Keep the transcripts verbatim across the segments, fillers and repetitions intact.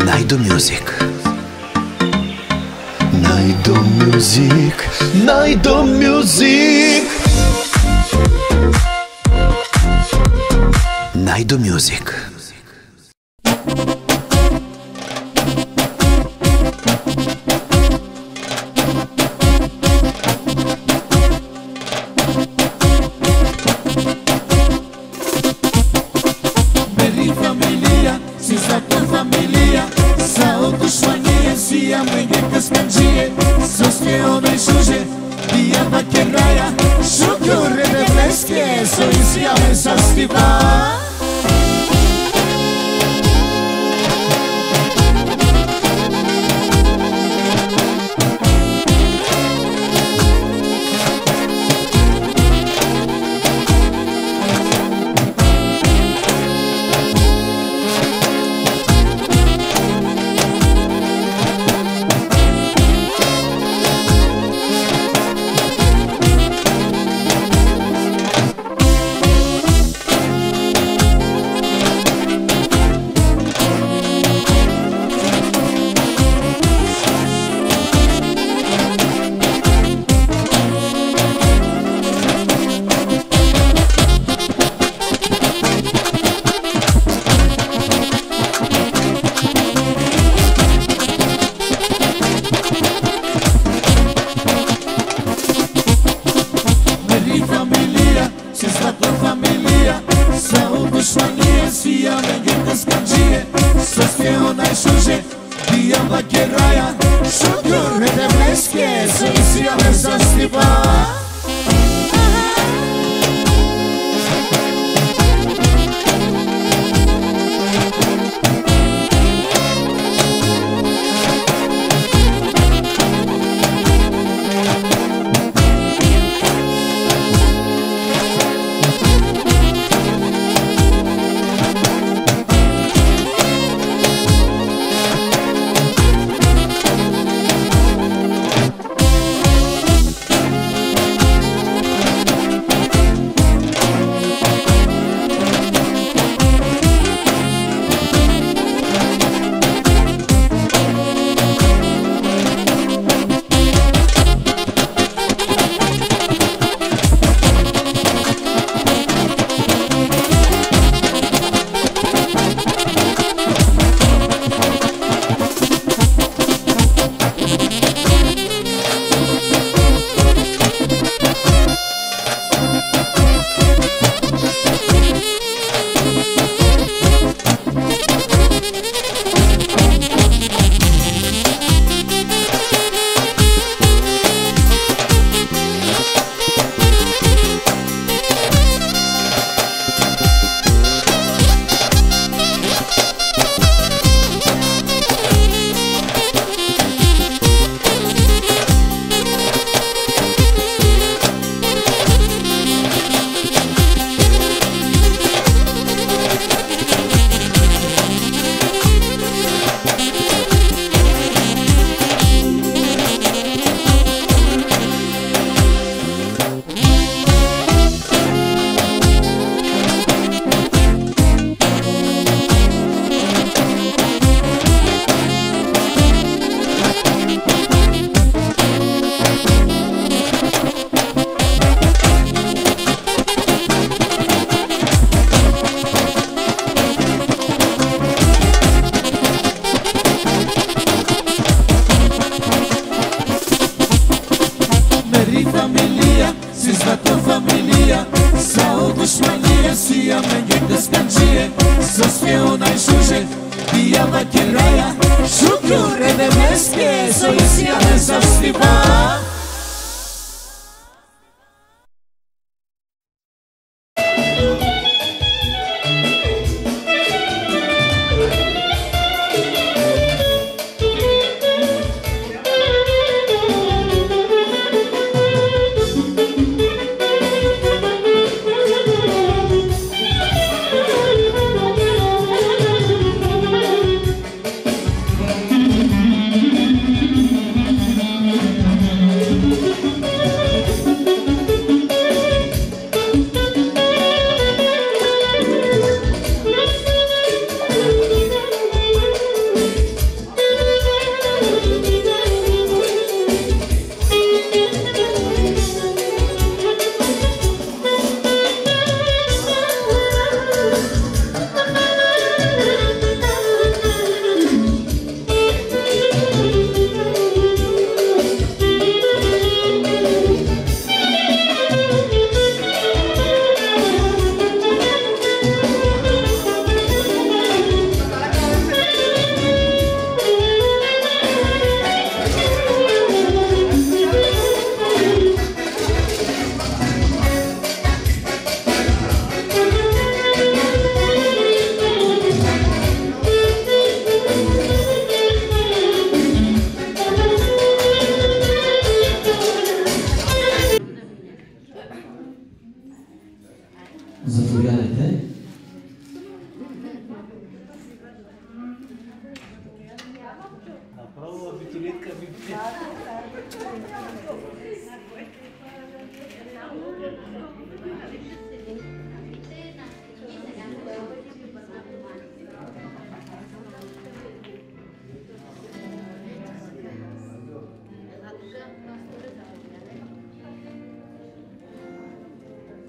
Naidu Music. Naidu Music. Naidu Music. Naidu Music.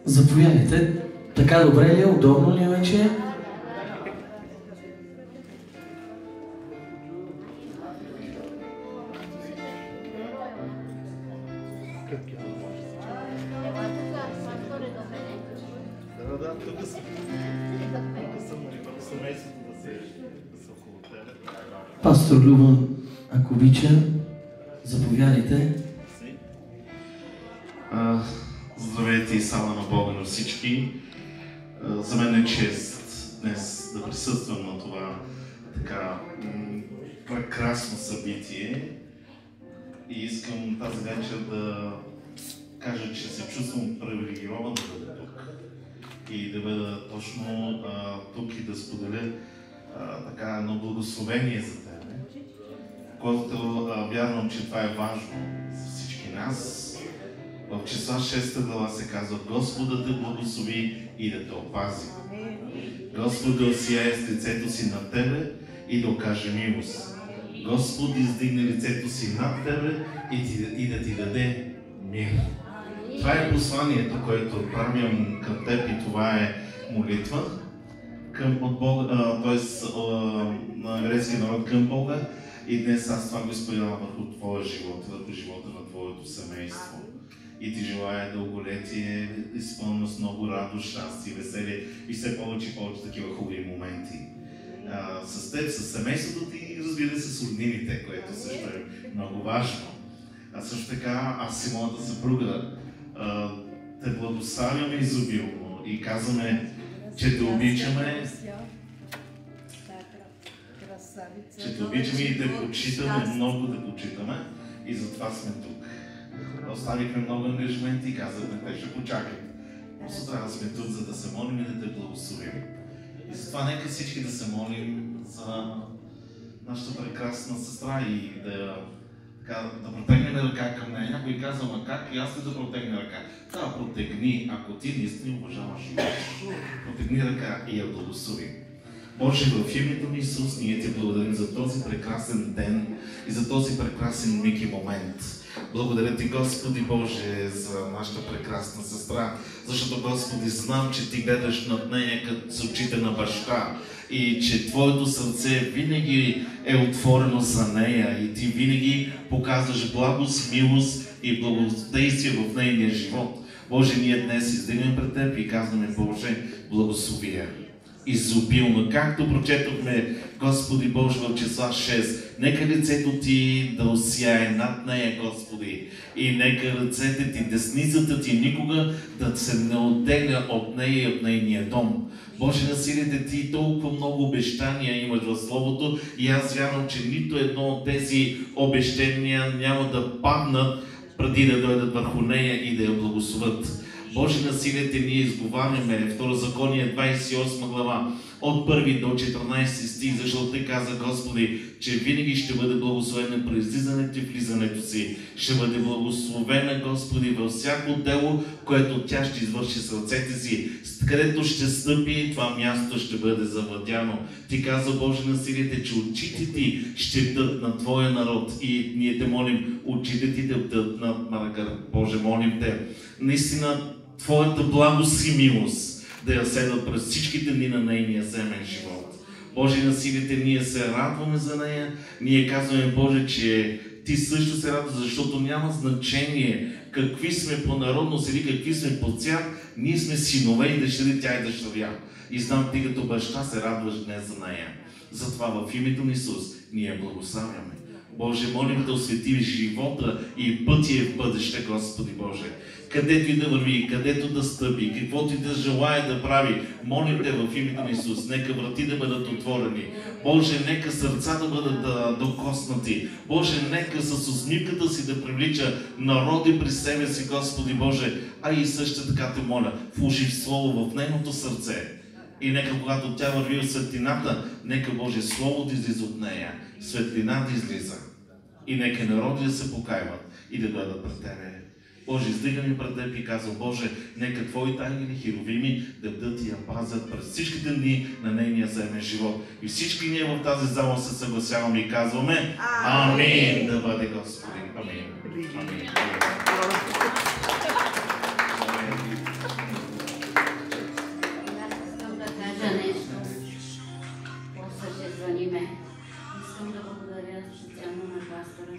Заповядайте. Така добре ли е? Удобно ли е вече? Пастор Любен, ако обича, заповядайте. Здравейте и слава на Бога на всички. За мен е чест днес да присъствам на това така прекрасно събитие и искам тази вечер да кажа, че се чувствам привилегирован да бъда тук и да бъда точно а, тук и да споделя а, така едно благословение за тебе, което а, вярвам, че това е важно за всички нас. В числа шеста глава се казва: Господа да благослови и да те опази. Господ да осияе с лицето си над тебе и да окаже милост. Господ да издигне лицето си над тебе и, ти, и да ти даде мир. Това е посланието, което отправям към теб и това е молитва към от Бога, т.е. на еврейския народ към Бога. И днес аз това го изпълнявам върху твоя живот, върху живота на твоето семейство. И ти желая дълголетие, изпълнено с много радост, щастие, веселие и все повече и повече такива хубави моменти. А, с теб, с семейството ти и разбира се с роднините, което също е много важно. А също така аз и моята съпруга а, те благославяме изобилно и казваме, че те обичаме, че те обичаме и те почитаме, много да почитаме и затова сме тук. Оставихме много ангажименти и казахме, те ще почакат. Просто трябва да сме тук, за да се молим и да те благословим. И затова нека всички да се молим за нашата прекрасна сестра и да, така, да протегнем ръка към нея. Някой казва, ма как и аз ли да протегна ръка? Да, протегни, ако ти наистина уважаваш живота. Протегни ръка и я благослови. Боже, в името на Исус ние ти благодарим за този прекрасен ден и за този прекрасен миг и момент. Благодаря ти, Господи Боже, за нашата прекрасна сестра, защото, Господи, знам, че ти гледаш над нея като с очите на баща и че твоето сърце винаги е отворено за нея и ти винаги показваш благост, милост и благодействие в нейния живот. Боже, ние днес издигнем пред теб и казваме, Боже, благослови я изобилно, както прочетохме, Господи Боже, в числа шест. Нека лицето ти да осияе над нея, Господи, и нека ръцете ти, десницата ти никога да се не оттегля от нея и от нейния дом. Боже, на силите ти толкова много обещания имаш в Словото и аз вярвам, че нито едно от тези обещания няма да паднат преди да дойдат върху нея и да я благословят. Боже, на силите ние изговаряме Второзаконие двадесет и осма глава от първи до четиринадесети стих, защото Ти каза, Господи, че винаги ще бъде благословена при излизането и влизането си. Ще бъде благословена, Господи, във всяко дело, което тя ще извърши с ръцете си. Където ще стъпи, това място ще бъде завладяно. Ти каза, Боже, на силите, че очите Ти ще бдат на Твоя народ. И ние Те молим, очите Ти да бдат над Маргар. Боже, молим Те. Наистина, Твоята благост и милост да я седат през всичките дни на нейния земен живот. Боже, на силите ние се радваме за нея. Ние казваме, Боже, че Ти също се радва, защото няма значение какви сме по народност или какви сме по цвят. Ние сме синове и дъщери, тя е дъщеря. И знам, Ти като баща се радваш днес за нея. Затова в името на Исус ние благославяме. Боже, молим да осветиш живота и пътя в бъдеще, Господи Боже. Където и да върви, където да стъпи, каквото и да желая да прави, молим Те в името на Исус. Нека врати да бъдат отворени. Боже, нека сърца да бъдат да, докоснати. Боже, нека с усмивката си да привлича народи при себе си, Господи Боже. А и също така Те моля, вложи в Слово в нейното сърце. И нека, когато тя върви от светлината, нека Боже Слово да излиза от нея, светлина да излиза. И нека народи да се покайват и да дойдат пред Тебе. Боже, издигаме пред Теб и казва, Боже, нека Твоите ангели херовими да бдат и я пазят през всичките дни на нейния земен живот. И всички ние в тази зала се съгласяваме и казваме Амин! Да бъде Господин. Амин. Амин.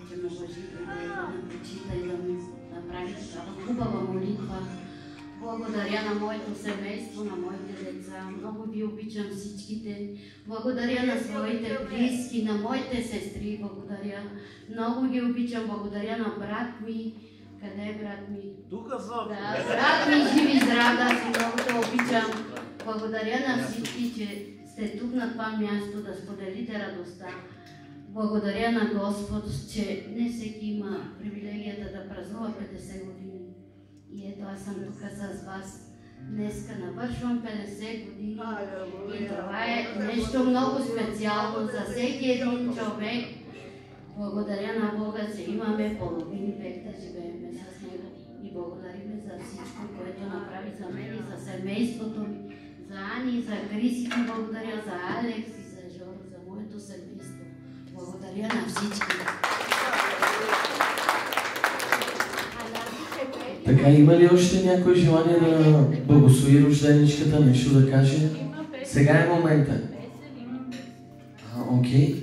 че ме уважи преди да ме почита и да ми направи такава хубава молитва. Благодаря на моето семейство, на моите деца. Много ви обичам всичките. Благодаря на своите близки, на моите сестри. Благодаря. Много ги обичам. Благодаря на брат ми. Къде е брат ми? Тук са. Да, брат ми, живи здрав, аз и много те обичам. Благодаря на всички, че сте тук на това място да споделите радостта. Благодаря на Господ, че не всеки има привилегията да празнува петдесет години. И ето аз съм тук с вас. Днеска навършвам петдесет години. И това е нещо много специално за всеки един човек. Благодаря на Бога, че имаме половин век да живеем с Него. И благодариме за всичко, което направи за мен и за семейството ми, за Ани, за Криси, благодаря за Алекс и за Жоро, за моето семейство. Благодаря на всички. Така, има ли още някой желание да благослови рожденичката, нещо да каже? Сега е момента. А, окей.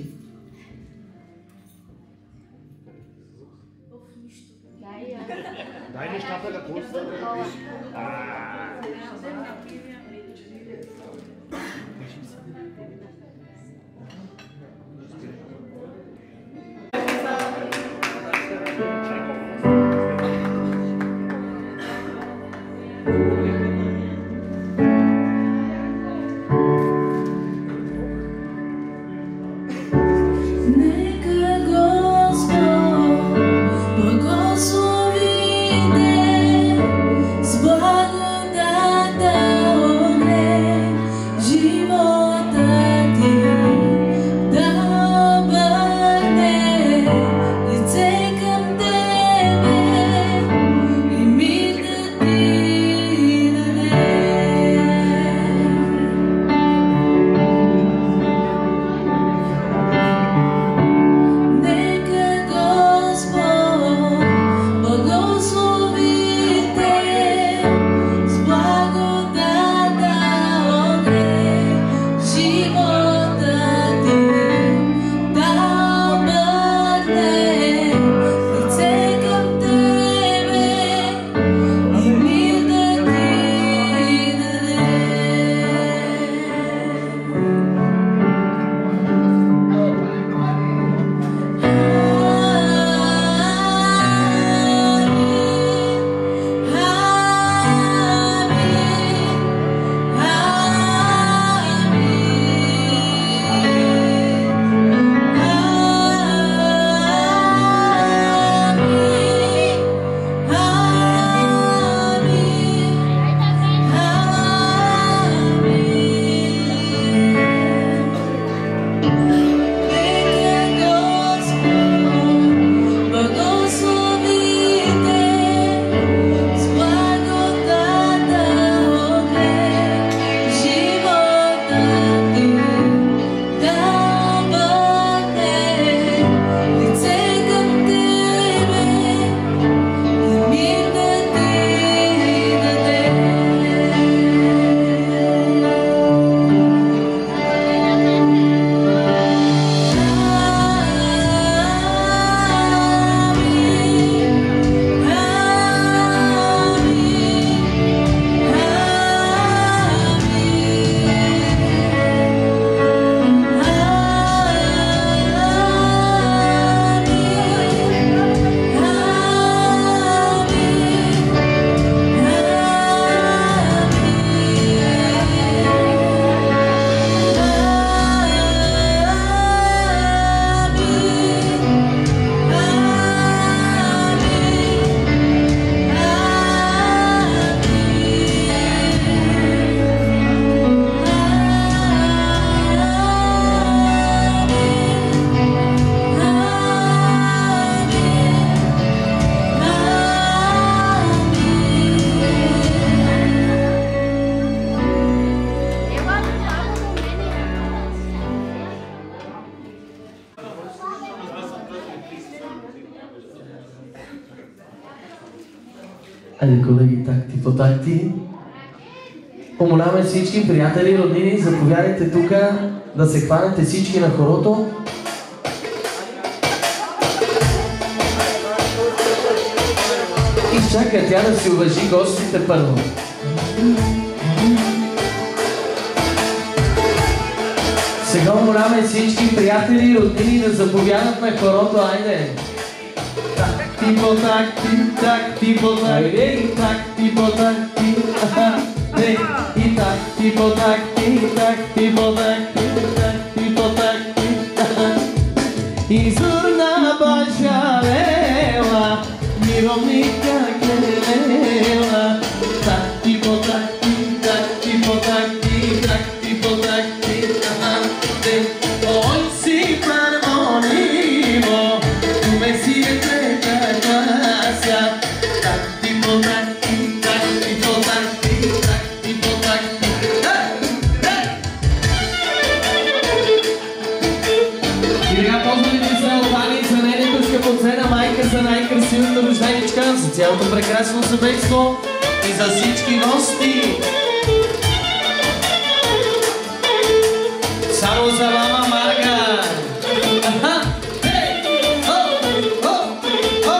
Дай нещата да пусна. Айде, колеги, такти по такти. Умоляваме всички приятели, роднини, заповядайте тук да се хванете всички на хорото. Изчака тя да си уважи гостите първо. Сега моляваме всички приятели и роднини да заповядат на хорото, айде! Так, типо, так, ти, так, типо, так, и так, типо, так, ти, и так, типо, так, ти, так, типо, так, ти, так, типо, так, ти, Изурна башавела, мировника келела, так, типо, так, ти, так, типо, так, ти, так, типо, так, ти, Hoy si parmonimo, tu me sientes gracia, tipo tacti, tipo tacti, tipo tacti. И така поздравите са Албани за нейната скъпоценна майка, за най-красивата рожденичка, за цялото прекрасно семейство и за всички гости. Само за мама Марга! Аха! Хей! О! О! О!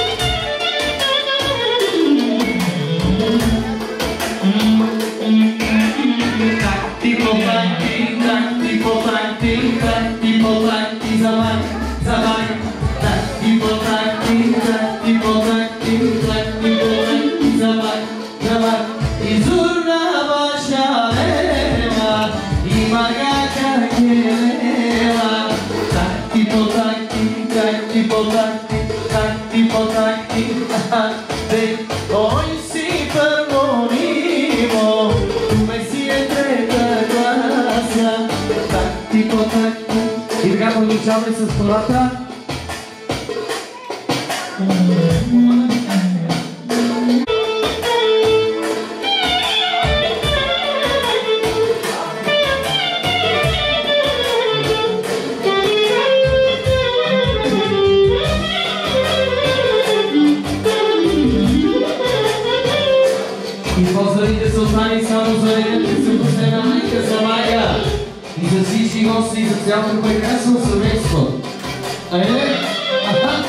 Так, типо, так, ти, так, типо, так, ти, так, типо, так, ти, за май, за май. Так, типо, так, ти, так, типо, так, ти, так, типо, так, ти, за май, за май. Изурна ваша лева и Марга tak tipo tak tak tipo tak tak tipo tak de hoy si perdonimo tu me sientes gracia tak tipo tak и така продължаваме с хората. Поздравите са останали само за нейната съпоследна майка за Майя и за всички гости и за цялото прекрасно семейство. Айде! Аха!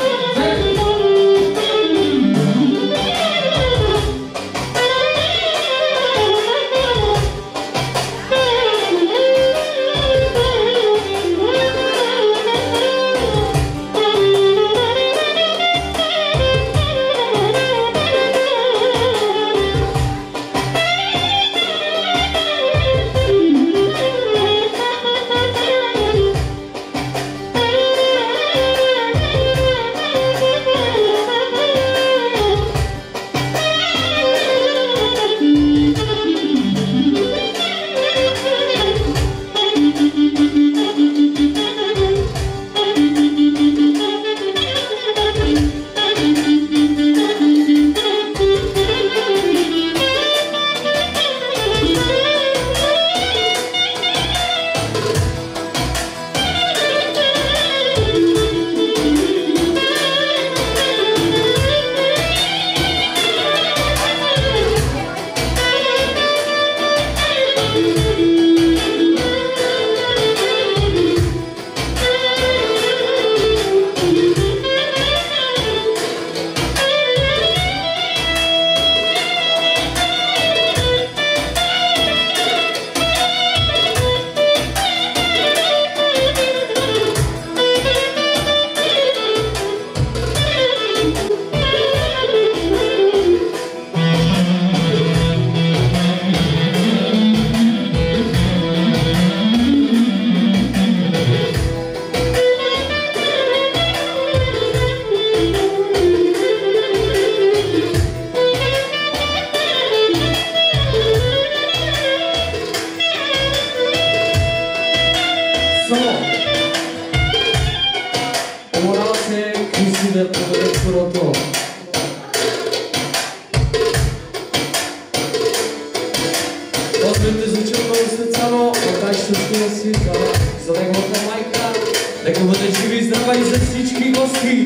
Поздравите звучат много специално от най-щастливия си за неговата майка. Нека бъде живи и здрава и за всички гости.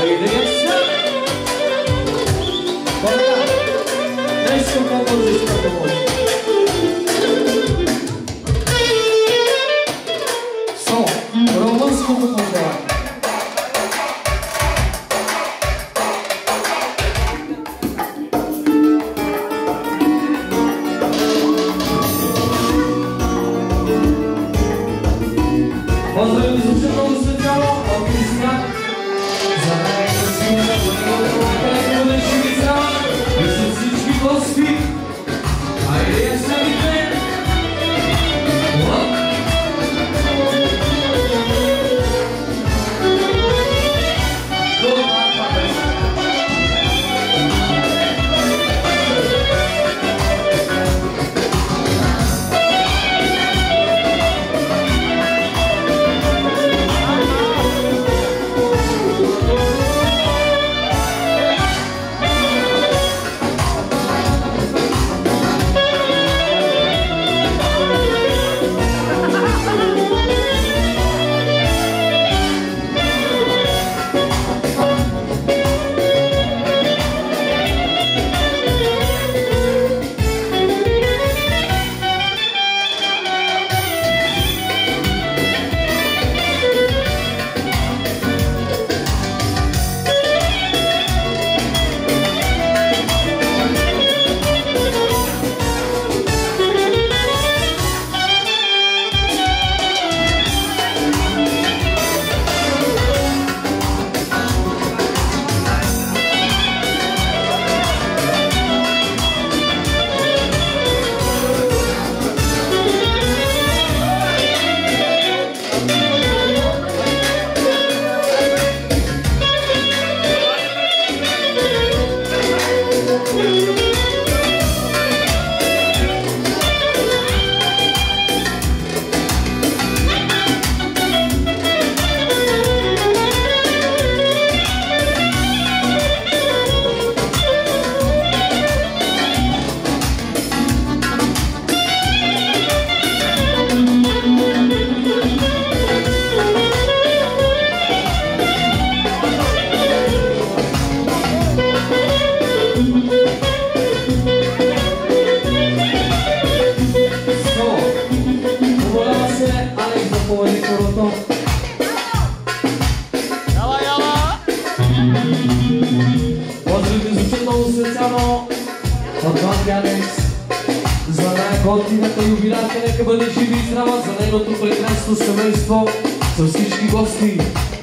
Айде, са! Нещо по-бързо. Поздравите звучат много специално от Ван Янекс за най-готината юбилярка. Нека бъде живи и здрава за нейното прекрасно семейство, за всички гости.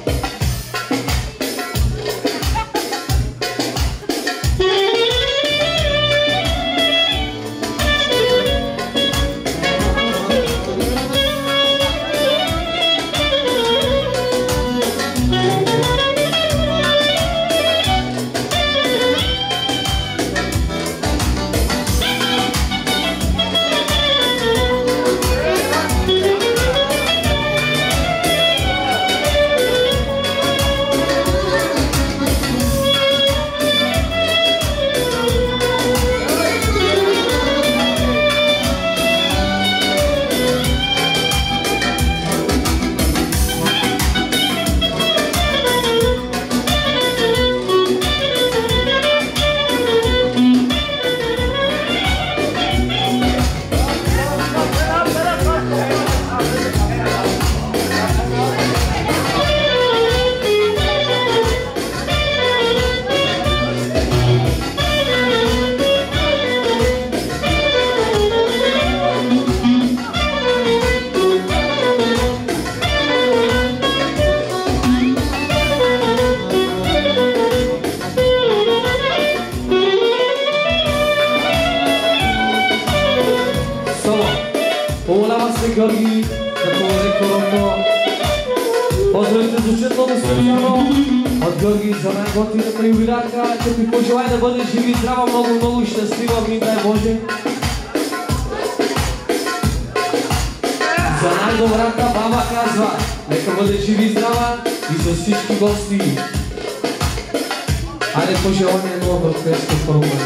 Георги, да поведе коронно. Поздравите звучат много специално от Георги за най-готината юбилярка. Ще ви пожелая да бъде живи, здрава, много, много щастлива, ми дай Боже. За най-добрата баба казва, нека бъде живи, здрава и за всички гости. Айде пожелание едно в Креско Форумът.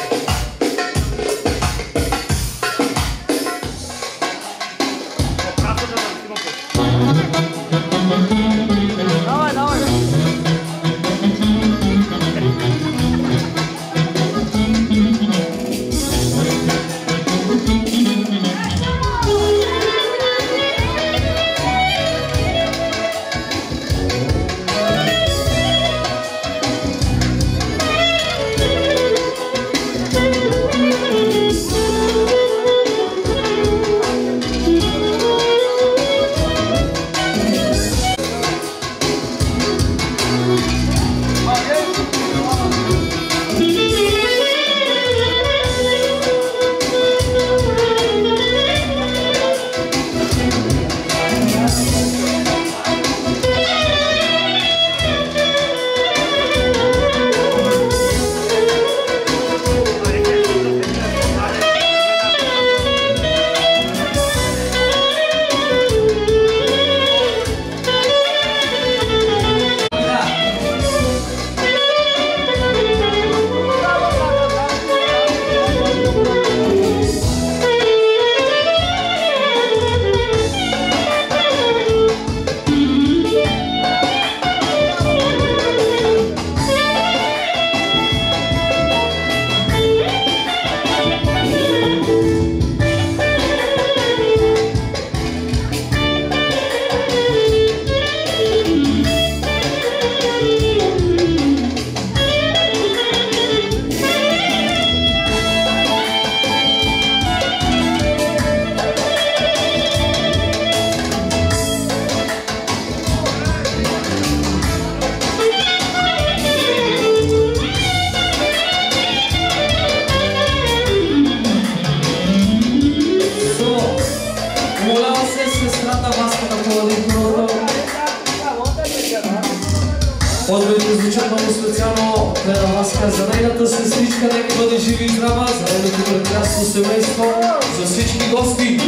Поздравите звучат много специално Клера Васка за нейната сестричка, нека бъде живи и здрава, за нейното прекрасно семейство, за всички гости.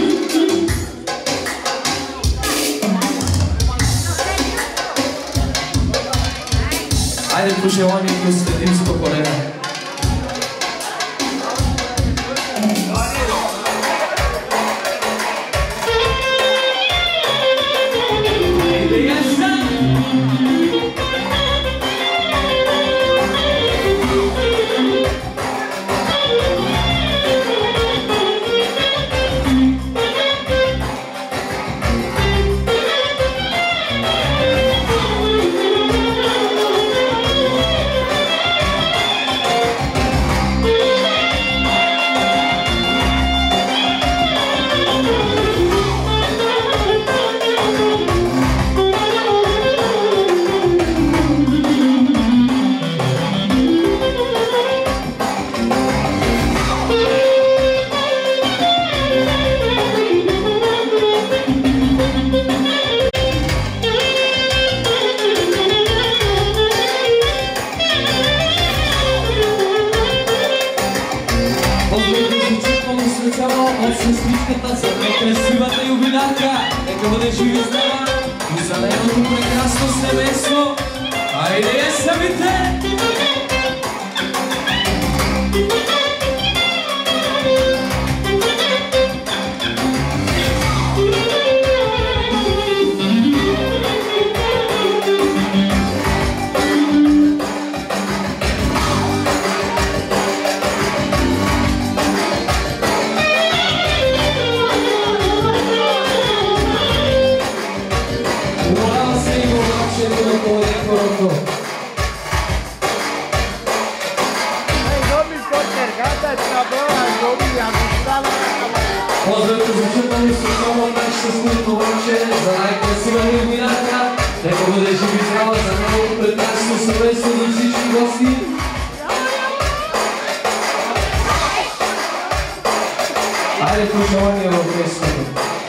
Айде пожелание да следим спокойно. специално от сестричката за най-красивата юбилярка. Нека бъде жив и здрава и за нейното прекрасно семейство. Айде я самите! Поздравите зачитани с отново от най-щастливото момче за най-красива юбилярка. Нека бъде жив и здрава за неговото прекрасно семейство до всички гости. Айде пожелания в местото.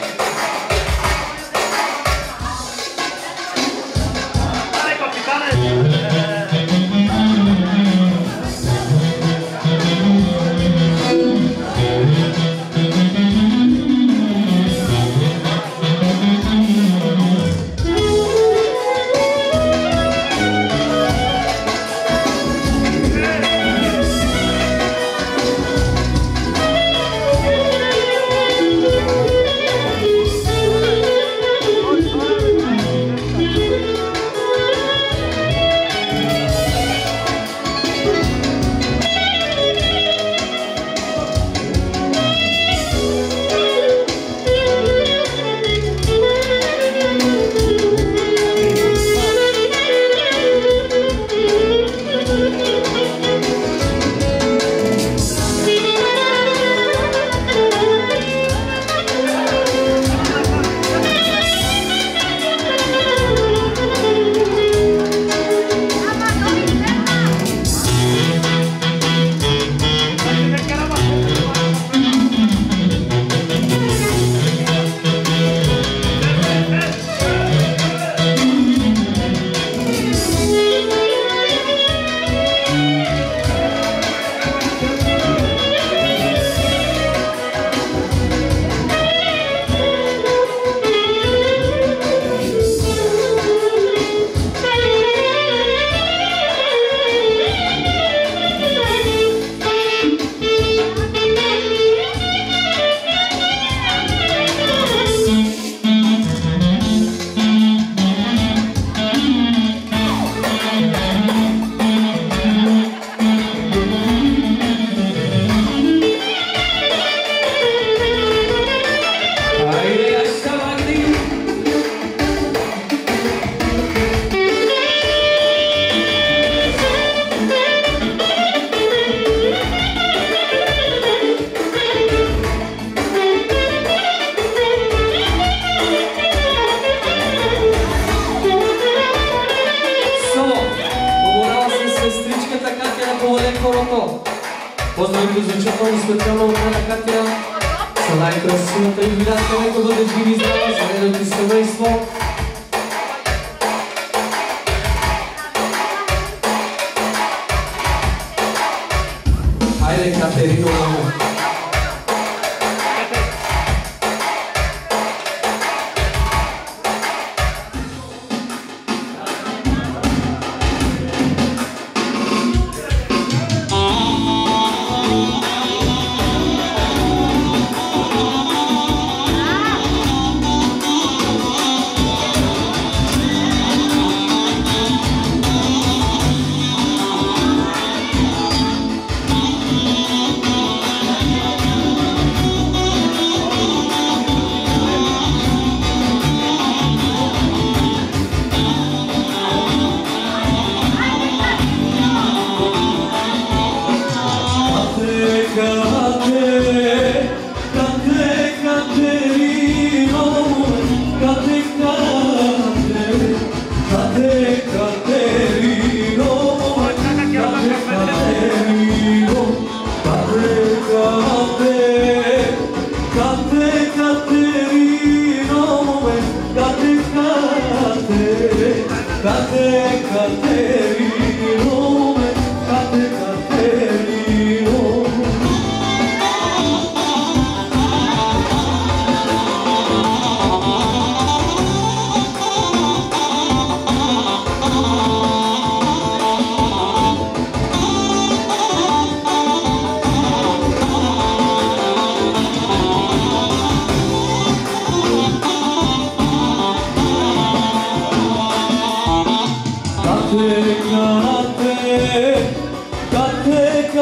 Поздравите зачитано специално от Неля Катя за най-красивата юбилярка. Нека бъде жив и здрава за нейното семейство. Айде, Катерино, мамо!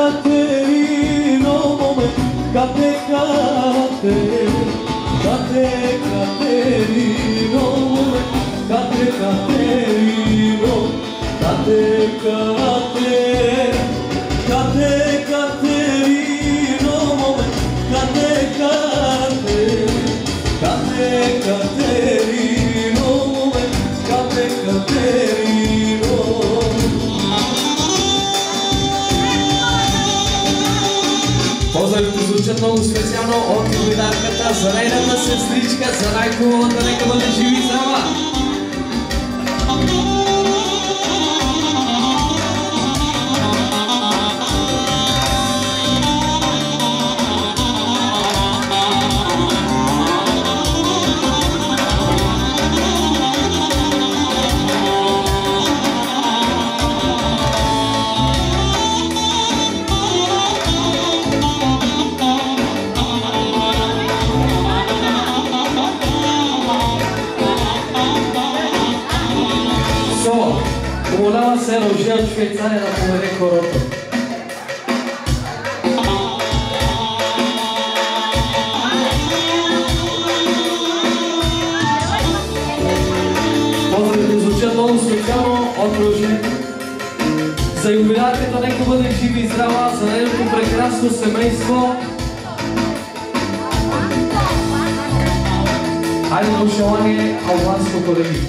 Катерино, момент, Кате, Кате, Кате, Катерино, момент, Кате, Катерино, Кате, Кате, Кате, Катерино, момент, Кате, Кате, Кате, Катерино, момент, Кате, Катерино. Поздравите звучат много специално от юбилярката за нейната сестричка, за най-хубавата, нека бъде живи и здрава! Умолява се Рожия от Швейцария да поведе хорото. Поздравите звучат много специално от Рожия. За юбилярката нека бъде жива и здрава, за нейното прекрасно семейство. Хайде до желание албанско, колеги.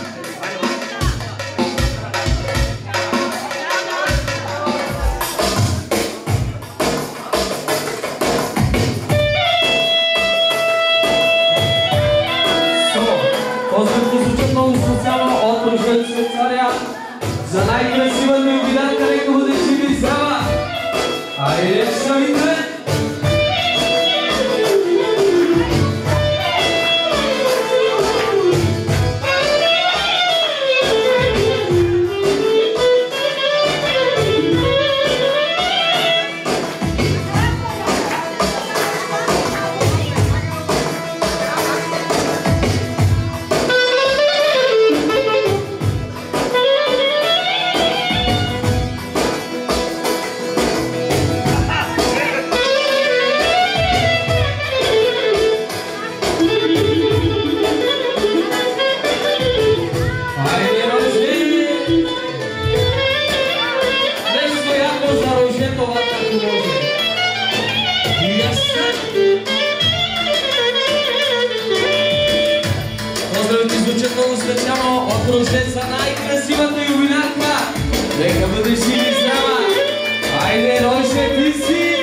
За най-красивата юбилярка нека бъде жива и здрава! Хайде, славите! Поздравите звучат много специално от Рожден за най-красивата юбилярка. Нека бъде жива и здрава. Хайде, Роже, ти си!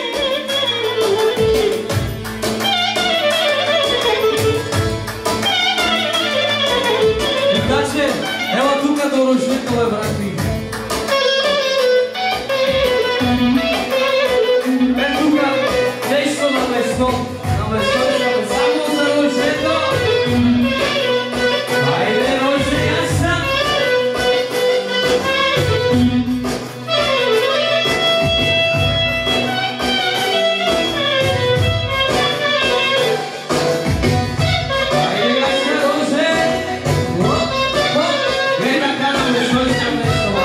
Така че, ела тука до Рождето, бе, брати. Е тука, нещо на место. На место ще бе само за Рождето. Хайде, Роже, ясна! Хайде, ясна, Роже! Оп, оп! Е, така на место ще бе това.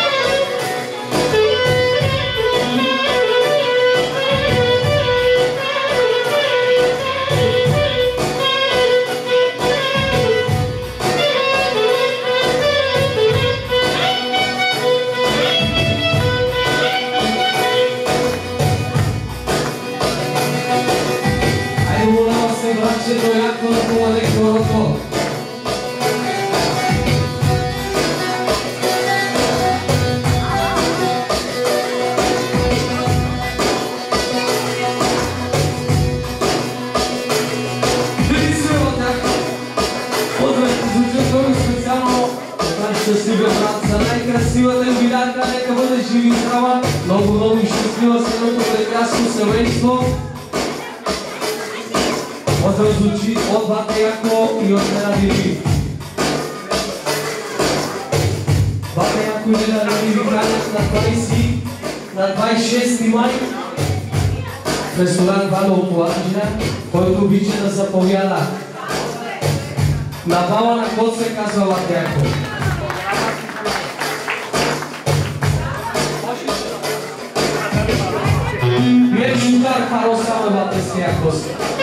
Братче, до яко да поведе хорото. Види се от тях. Поздравите звучат много специално от щастливия брат за най-красивата юбилярка. Нека бъде жива и здрава. Много, много щастлива с едното прекрасно семейство. Поздрав звучи от Бата Яко и от Лена Диви. Бата Яко и Лена Диви канят на двадесет и шести май в ресторант Вало Планжа, който обича да заповяда. На бала на код се казва Бата Яко. Thank you. Judar Karoslavovate Svijakos.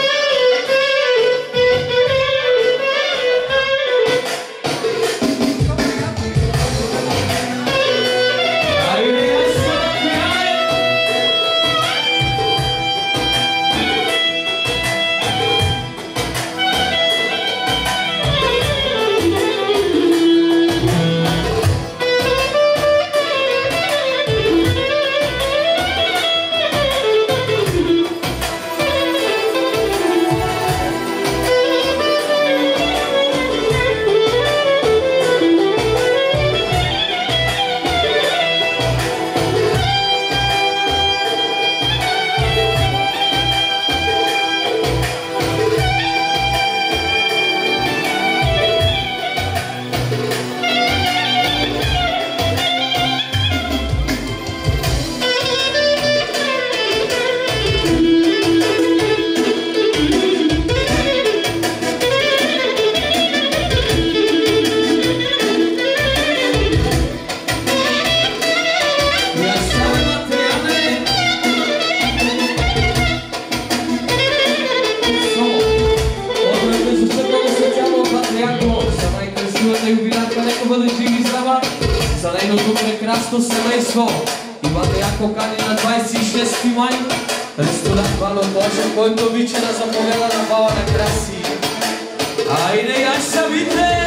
Семейство Иван Яко кани на двадесет и шести май ресторант Вало Божа, който обича да заповяда на бала на краси. Айде, я ще видите!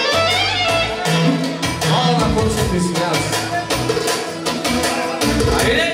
Мало на концерт, извинявам се. Айде!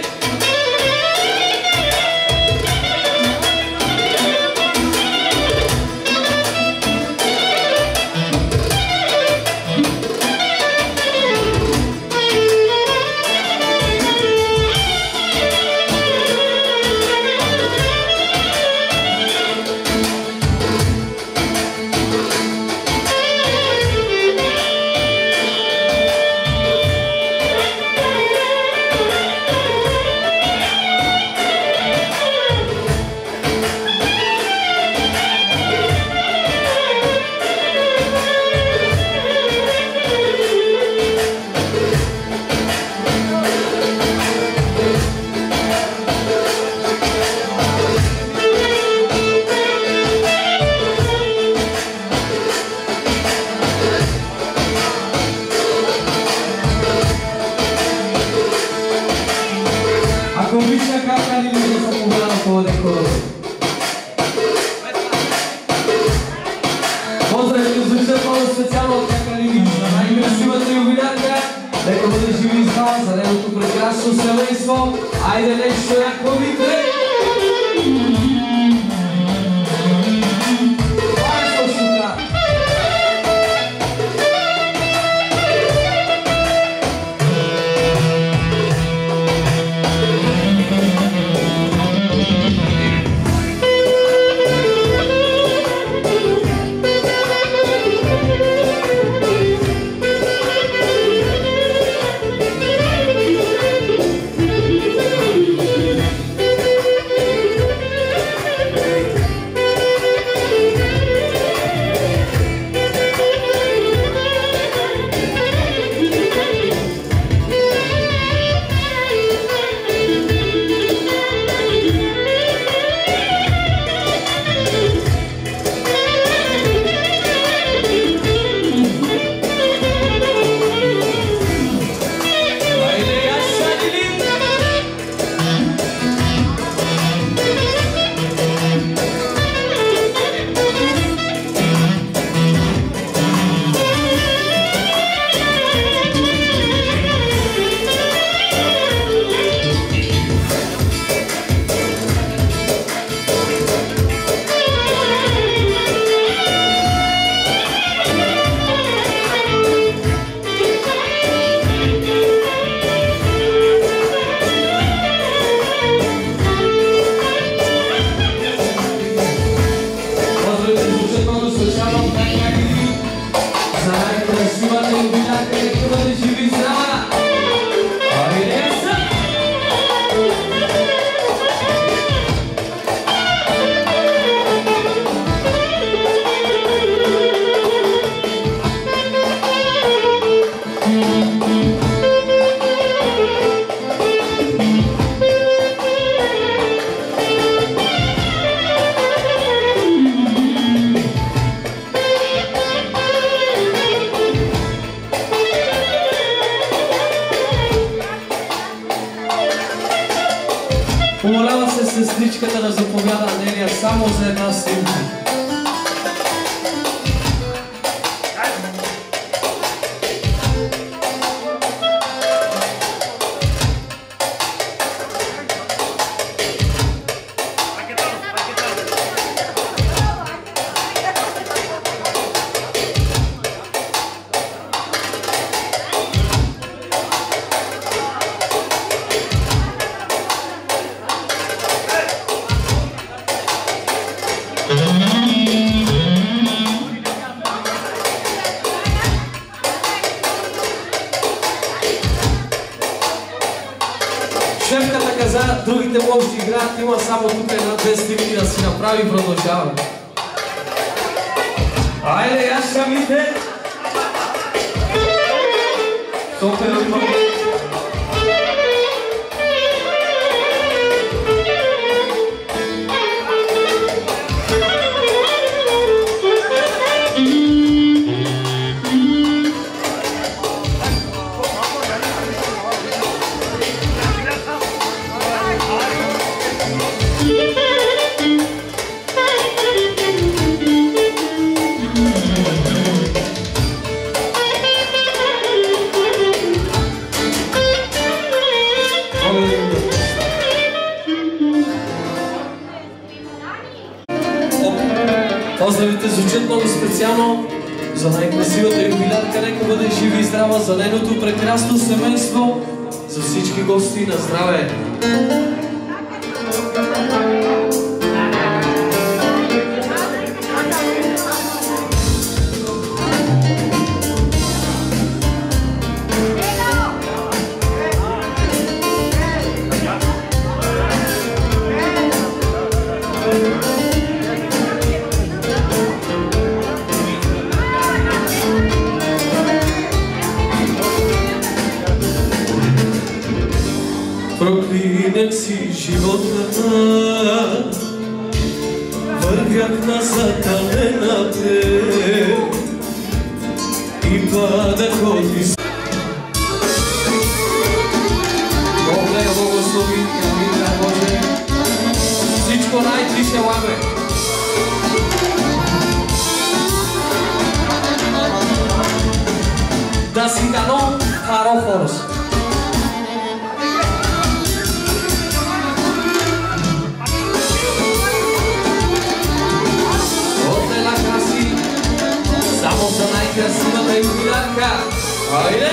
Умолява се сестричката да заповяда Неlia само за една снимка. Шефката каза, другите може да играят, има само тук една-две снимки да си направи, продължава. Айде, я шамите! Супер, има. Поздравите звучат много специално за най-красивата юбилярка. Нека бъде жива и здрава за нейното прекрасно семейство, за всички гости на здраве. Проклинах си живота, вървях назад, а не напред и падах от из... Бог да я благослови, амин, да Боже. Всичко най-ти ще лаге. Да си дано харофорос. Само за най-красивата юбилярка. Айде!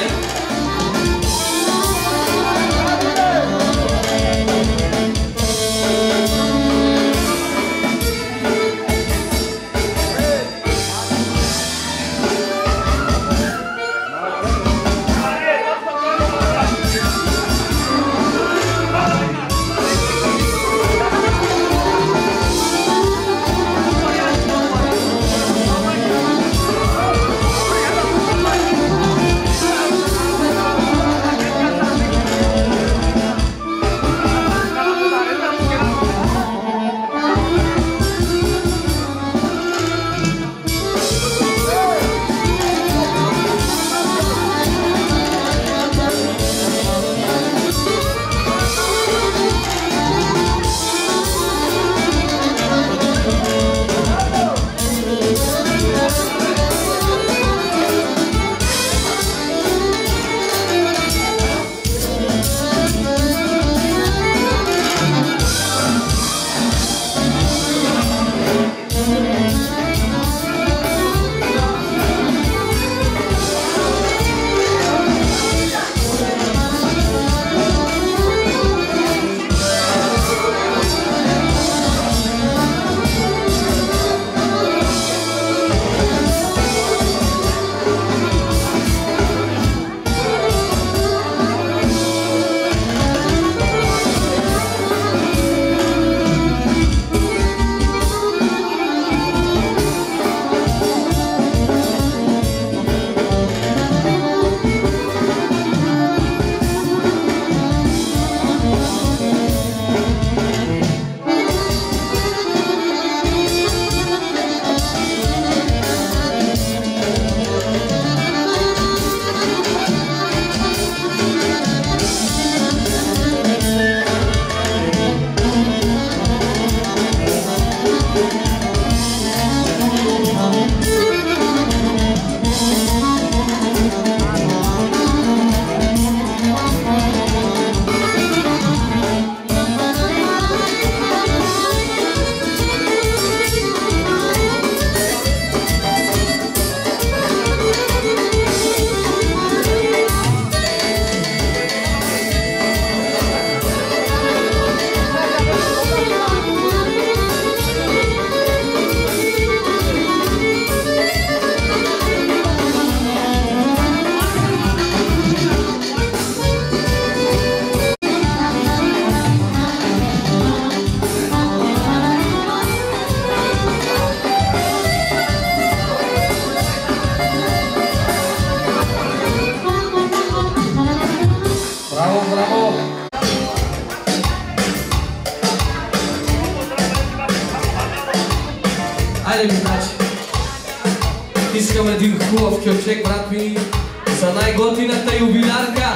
Айде ми, значи. Искам един хубав кьопчек, брат ми, за най-готината юбилярка.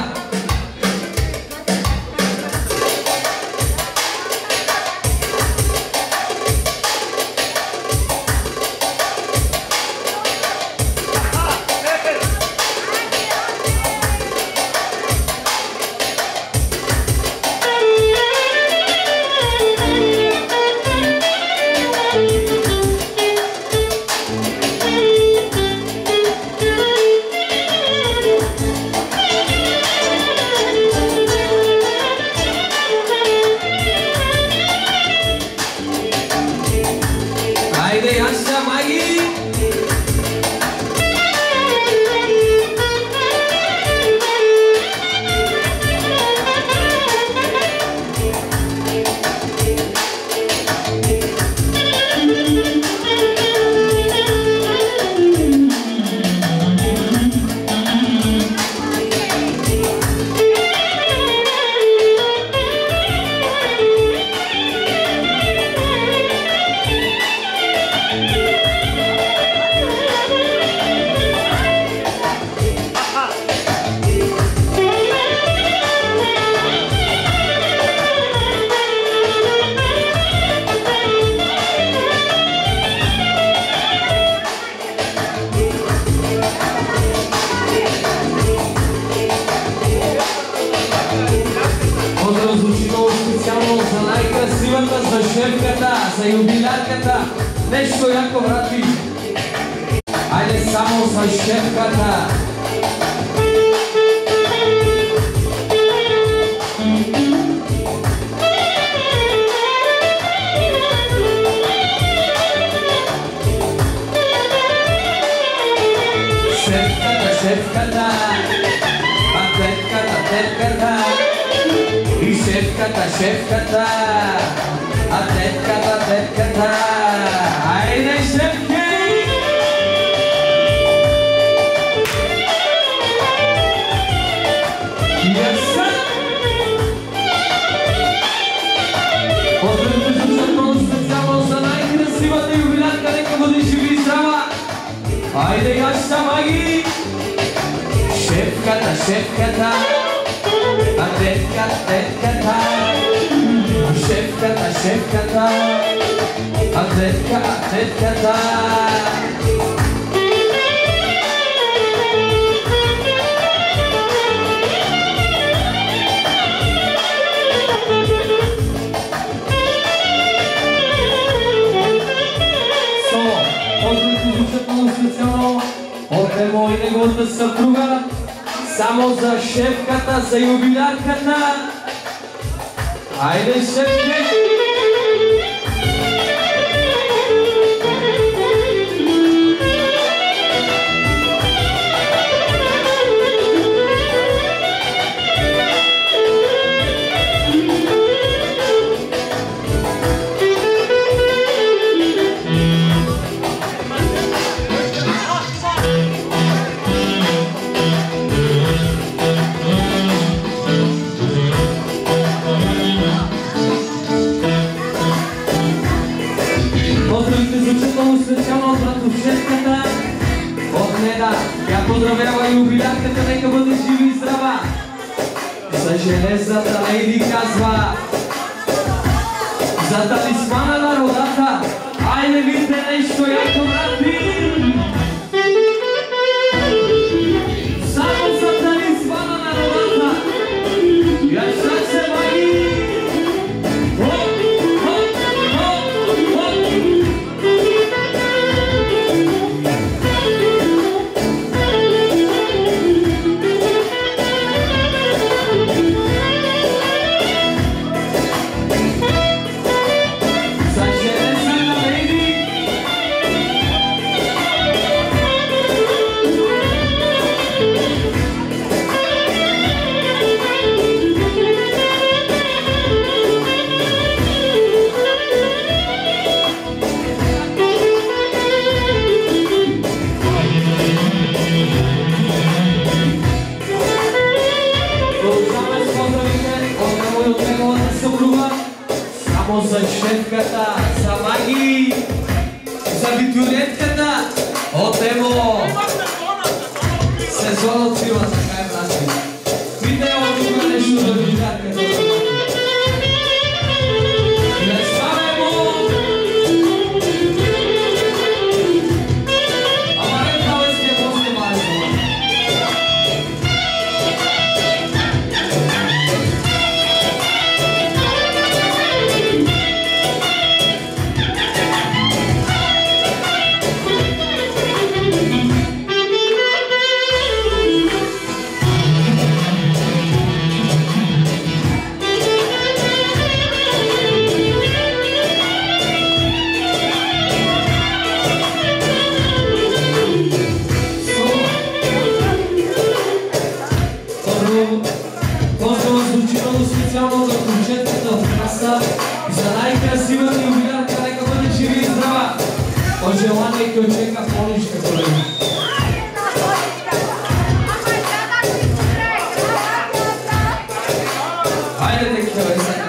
За юбилярката, нещо яко, брат ми. Айде само за шефката. Шефката, шефката, а тетката, тетката, и шефката, шефката. А тетката, тетката, айде шефки! Яса! Поздравите звучат много специално за най-красивата юбилярка, нека бъде живи и здрава! Айде яша маги! Шефката, шефката, а тетката, тетката. Шефката, шефката, а тетка, тетката. Само, поздравите звучат много специално от Емо и неговата съпруга, само за шефката, за юбилярката. Айде, шефки! Я поздравява юбилярката, нека бъде жива и здрава. За железната лейди казва, за талисмана на родата, айде видите нещо яко, брати. Само за талисмана на родата, я шак се маги. За шефката, за маги, За битюретката от Ево. Сезон открива, така е наши. Видео тук нещо да видят като не стане му. Ама не това си е просто малко. Поздрав звучително специално за кончетката в краса и за най-красивата юбилярка, нека бъде живи и здрава. Пожелание и очека полничка, колеги. Хайде, теките, бе, сега.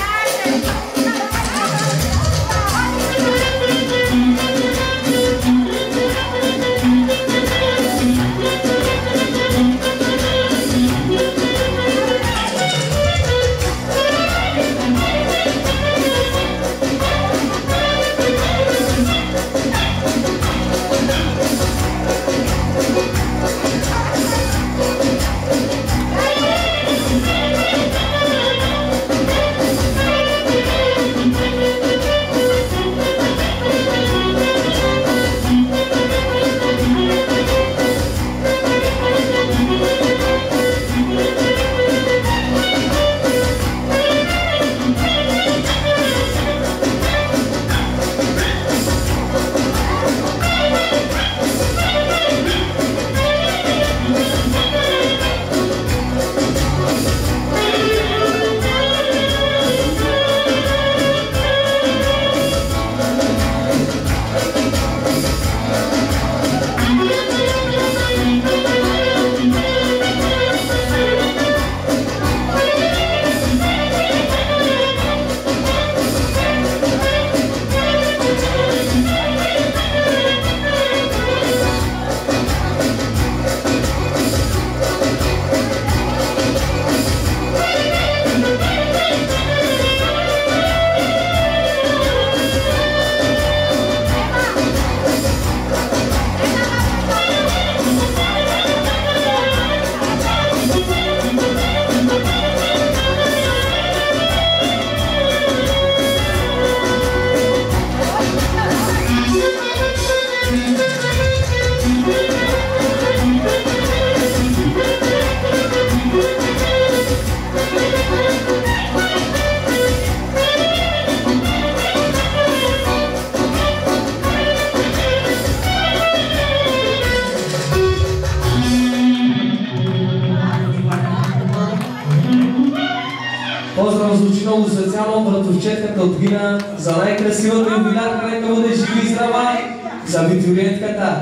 Поздрав звучи много специално братовчетката от Вина, за най-красивата юбилярка, нека бъде живи и здрава, за битюретката,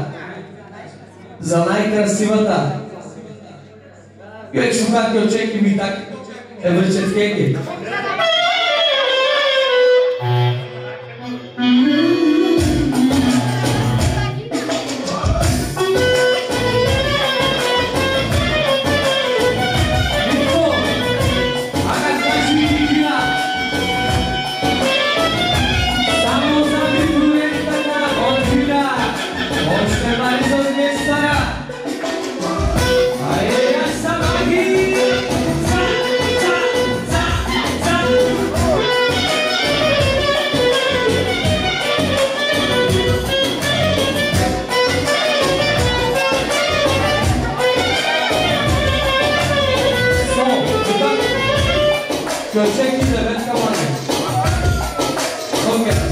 за най-красивата. Човек шукатки очеки ми так е връчеткеки. Чечеки деветка мане. Окей.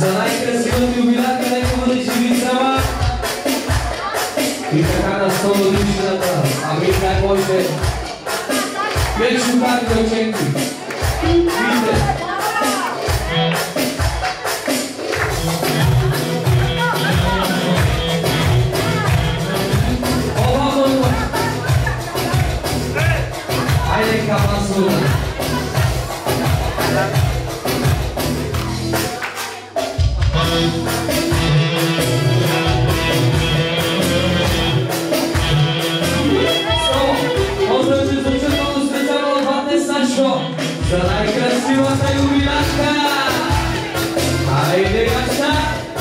За най-красивата юбилярка, нека бъде живи здрава. И така на сто годишната, ами как може. Пет шукарки оченки. Вижте. Хайде капан суда. За най-красивата юбилярка! Хайде, гаща!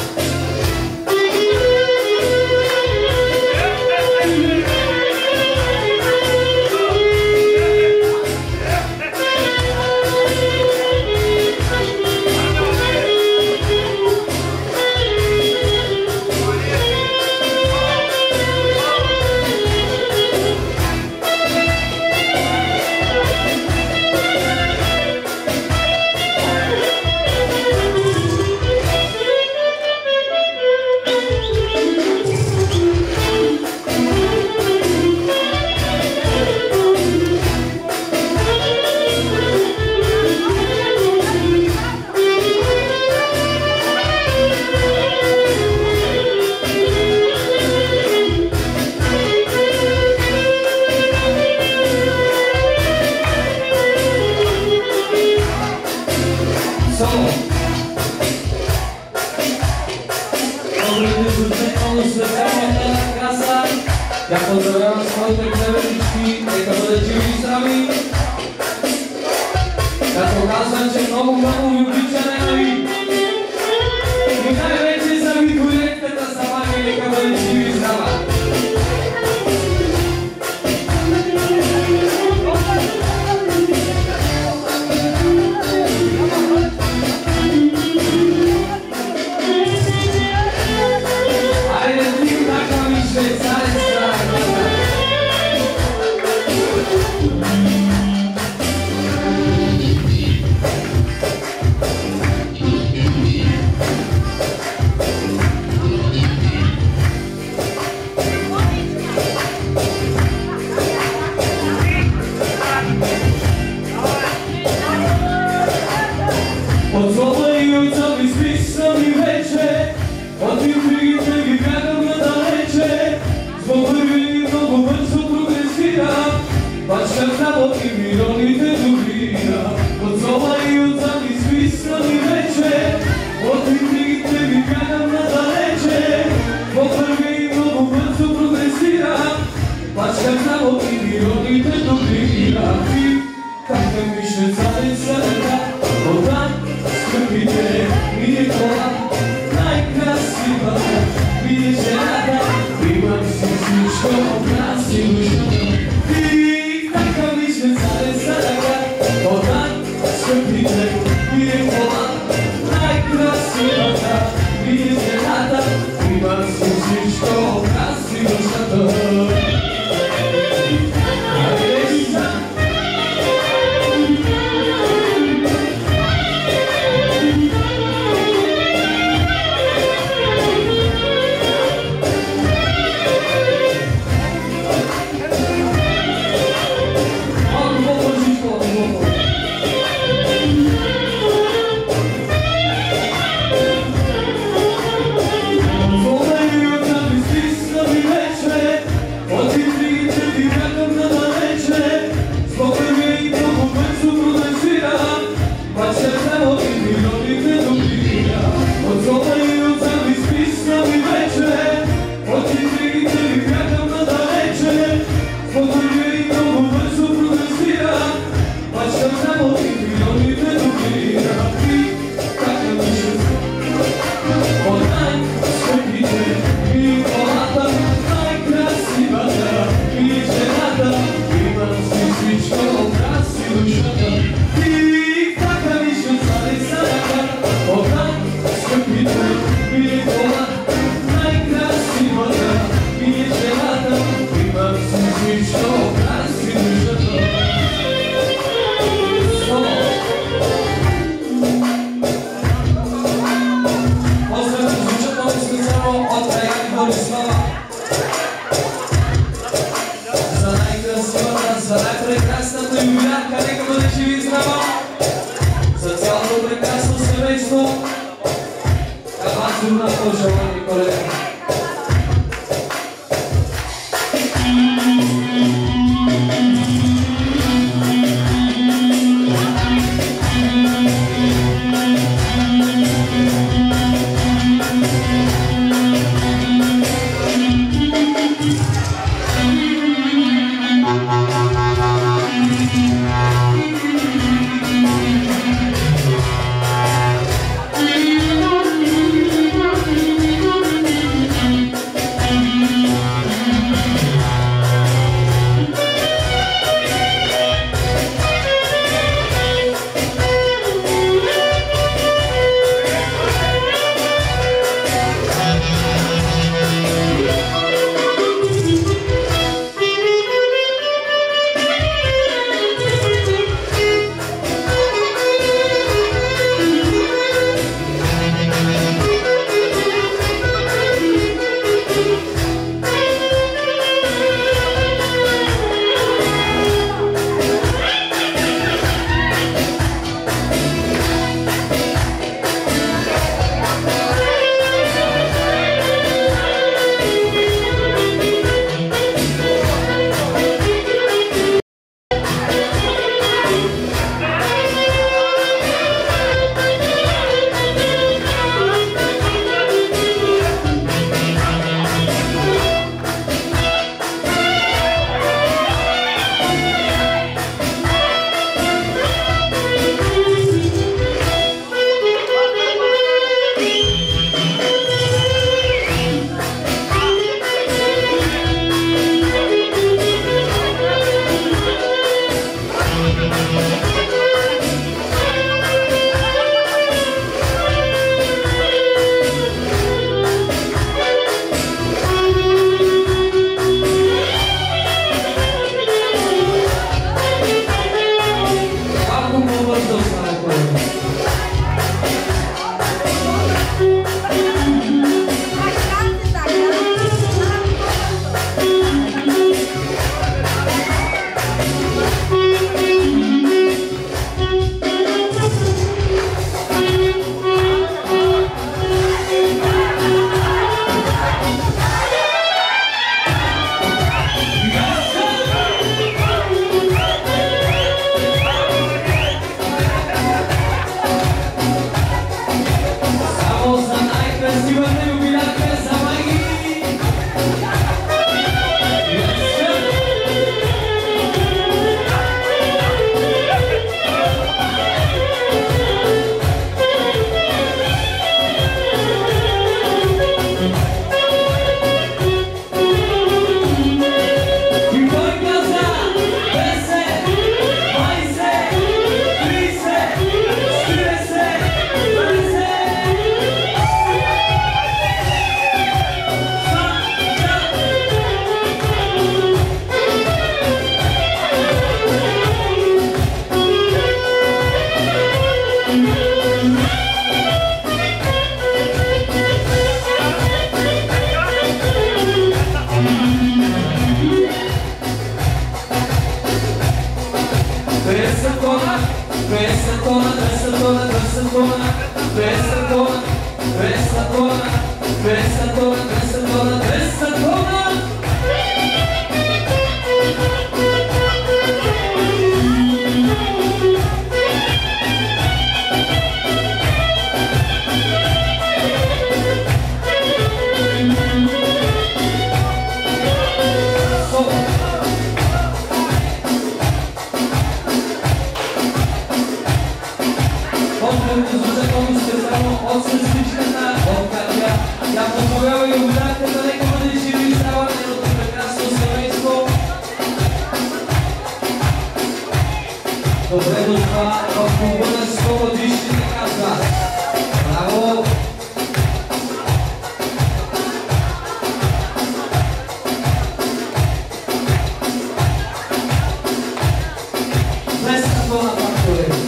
Я поздравявам своите клеветички, нека бъдат живи и здрави. Като казвам, че много, много ви обичаме, нали? И най-вече за видолеката сама, нека бъдат живи и здрава. Айде, ти така ми швейцарец. От злоба и от зъби списам и вече, от юбригите ви бягам надалече. Звъвърви много бързо прогресира, бачкам само и милионите добрина. От злоба и от зъби списам и вече, от юбригите ви бягам надалече. Звъвърви много бързо прогресира, бачкам само и милионите добрина. Така ми швейцарец ръка, оттам скъпите ми е кола, най-красивата ми е жената, имам си всичко красиво. И така ми швейцарец ръка, оттам скъпите ми е кола, най-красивата ми е жената, имам си всичко красиво. пожелание, колега. Добре дошла в клуба на сто годишните казва. Браво! Днес какво напад, колеги?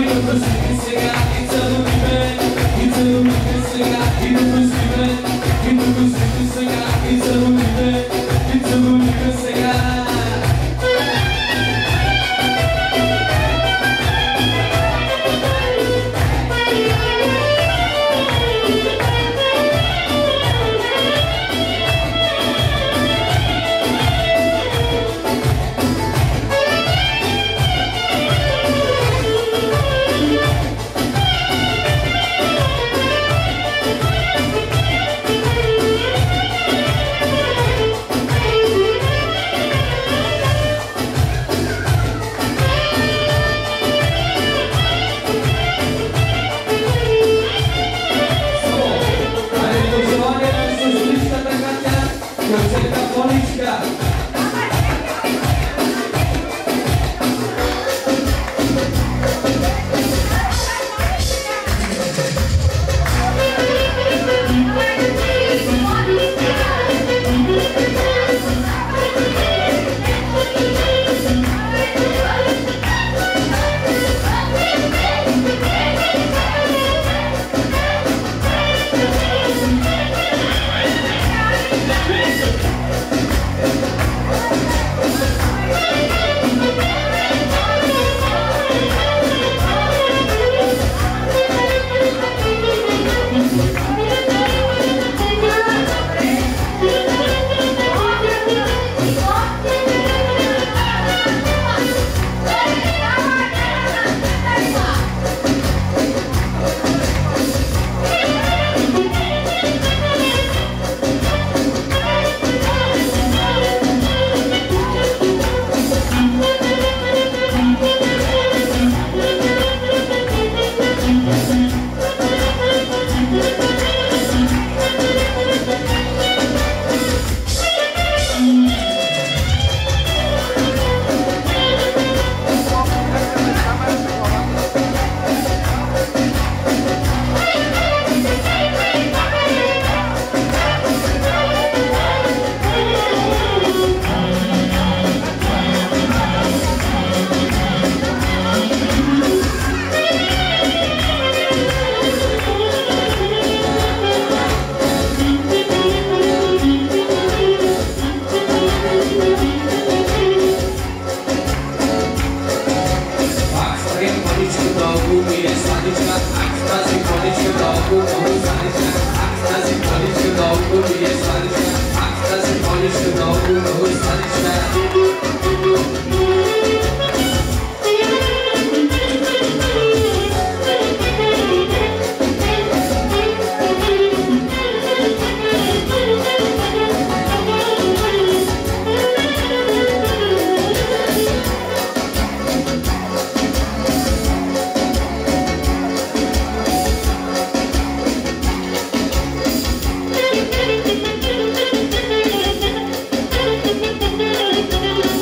Thank you.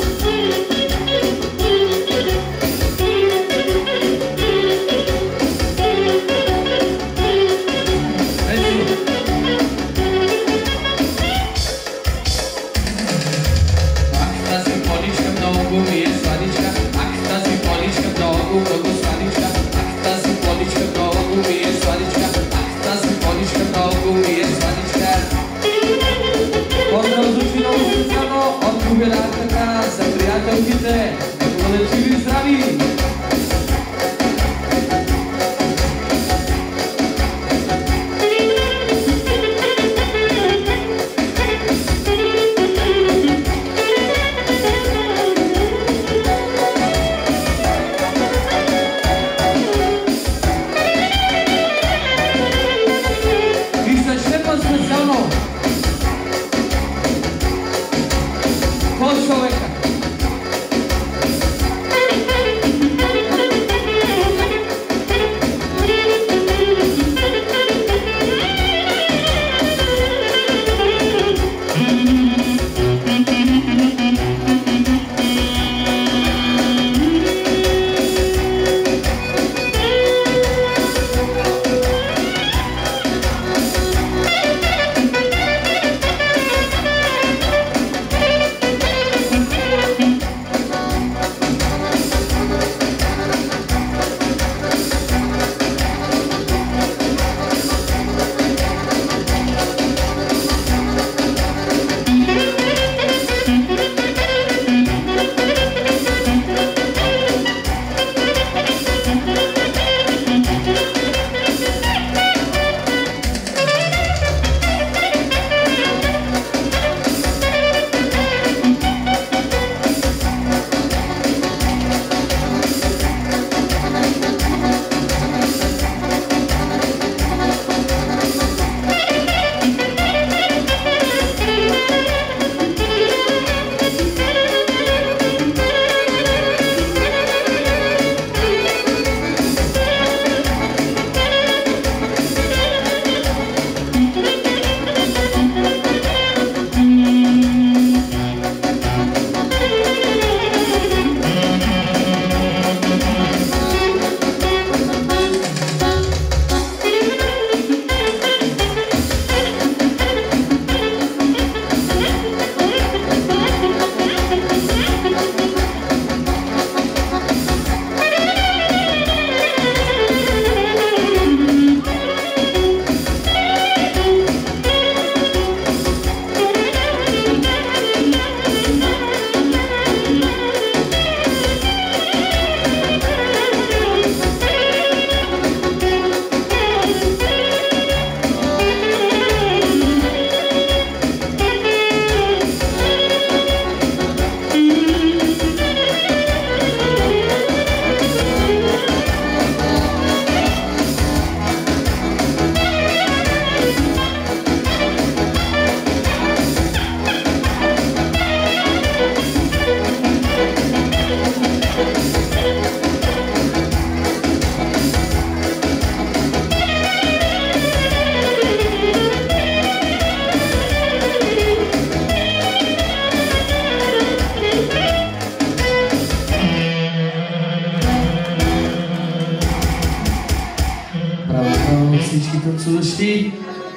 Поздравяваме всички танцуващи.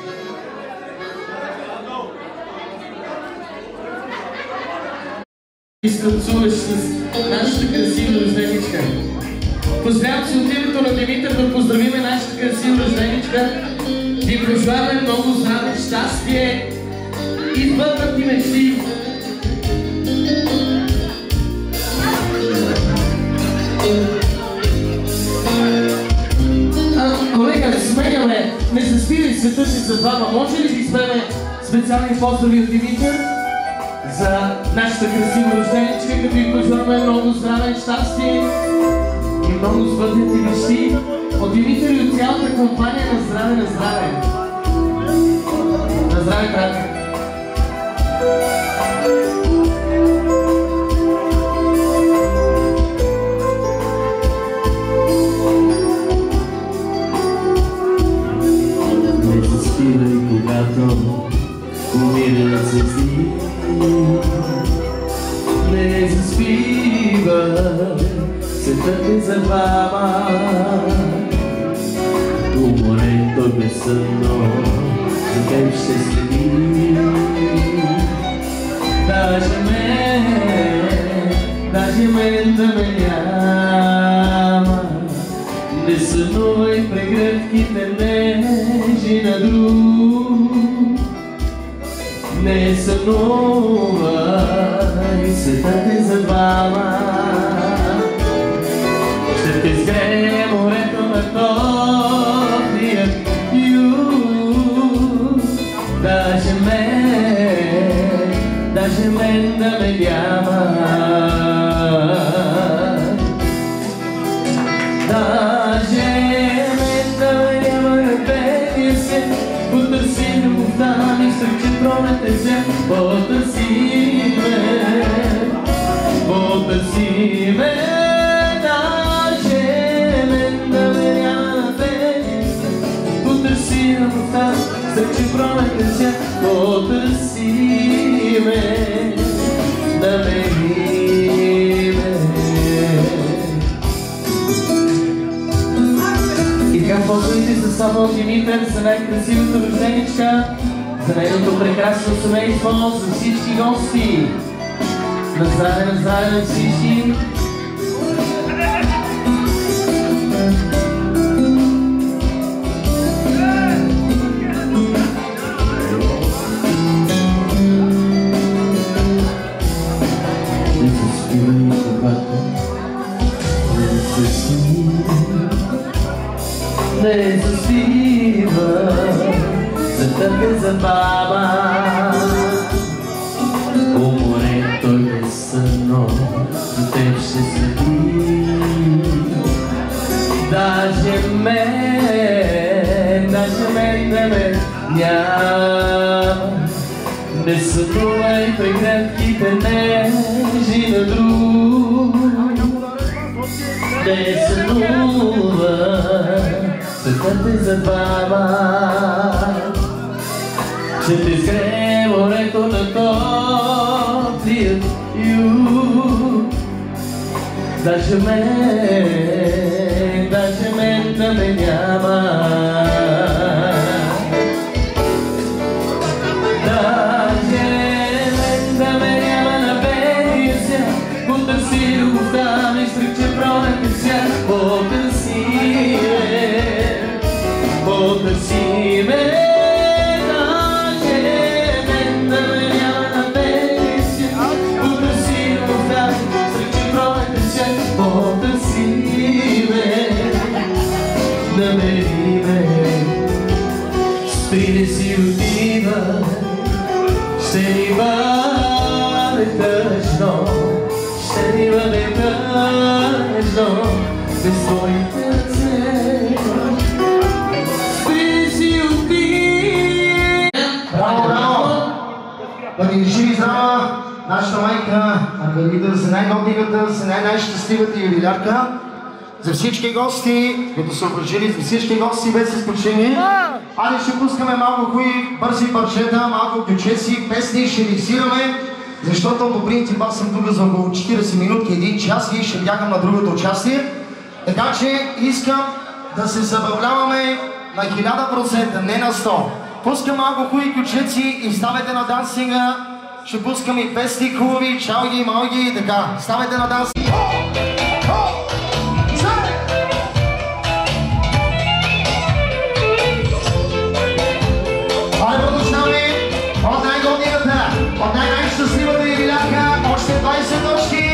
Изтанцуваш с нашата красива рожденичка. Поздравям се от името на Димитър да поздравиме нашата красива рожденичка. Ви пожелаваме много здраве, щастие и бъдат ни мечти. А, колега, сменяме. Не заспивай света си за двама. Може ли да изпеме специални поздрави от Димитър за нашата красива рожденичка, като ви пожелаваме много здраве, щастие и много сбъднати мечти от Димитър и от цялата компания. На здраве, на здраве! На здраве, брат! Не заспивай, когато умират звезди. Не заспивай, светът е за двама. Уморен той безсънно за теб ще следи. Даже мен, даже мен да ме няма. Не сънувай прегръдките нежи на друг. Не сънувай, светът е за двама. Ще те сгрее морето на топлия юг. Даже мен, даже мен да ме няма. Даже мен да ме няма на белия свет. Потърси любовта ми, сръче пролетен свят. Потърси ме, потърси ме. Даже мен да ме няма на белия свет. Потърси любовта, сръче пролетен свят. Потърси ме, да ме име. И така поздравите за само от Димитър, за най-красивата рожденичка, за нейното прекрасно семейство, за всички гости. На здраве, на здраве на всички. Не заспивай, когато не се сни. Не заспивай, светът е за двама. Уморен той безсънно за теб ще следи. Даже мен, даже мен да ме няма. Не сънувай прегръдките нежи на друг. Не сънувай, светът е за двама. Ще те сгрее морето на топлия юг. Даже мен, даже мен да ме няма. Даже мен да ме няма на белия свят. Потърси любовта ми, стриче пролетен свят. Потърси ме, потърси ме. Спри си отива, ще ни бъде тъжно, ще ни бъде тъжно без твоите ръце. Спри си отива. Браво, браво! Да ни живи здрава нашата майка Маргарита, за най-новдигата, за най-най-щастливата юбилярка, за всички гости, които са уважили, за всички гости без изключение. Али ще пускаме малко кои бързи парчета, малко ключеци, песни, ще миксираме, защото по принцип аз съм тук за около четирийсет минутки, един час и ще бягам на другото участие. Така че искам да се забавляваме на хиляда процента, не на сто. Пускам малко хубави ключеци и ставайте на дансинга. Ще пускам и песни хубави, чалги, малги и така. Ставайте на дансинга. Айде продължаваме от най-годината, от най-най-щастливата юбилярка, още двайсет точки.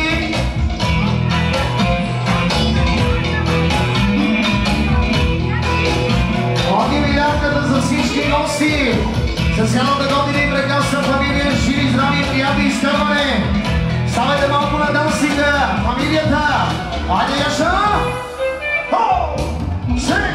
От юбилярката за всички гости, за цялата година и прекрасна фамилия, живи, здрави, приятни изкърване. Ставайте малко на дансинга, фамилията. Айде, Яша! Хо! Се!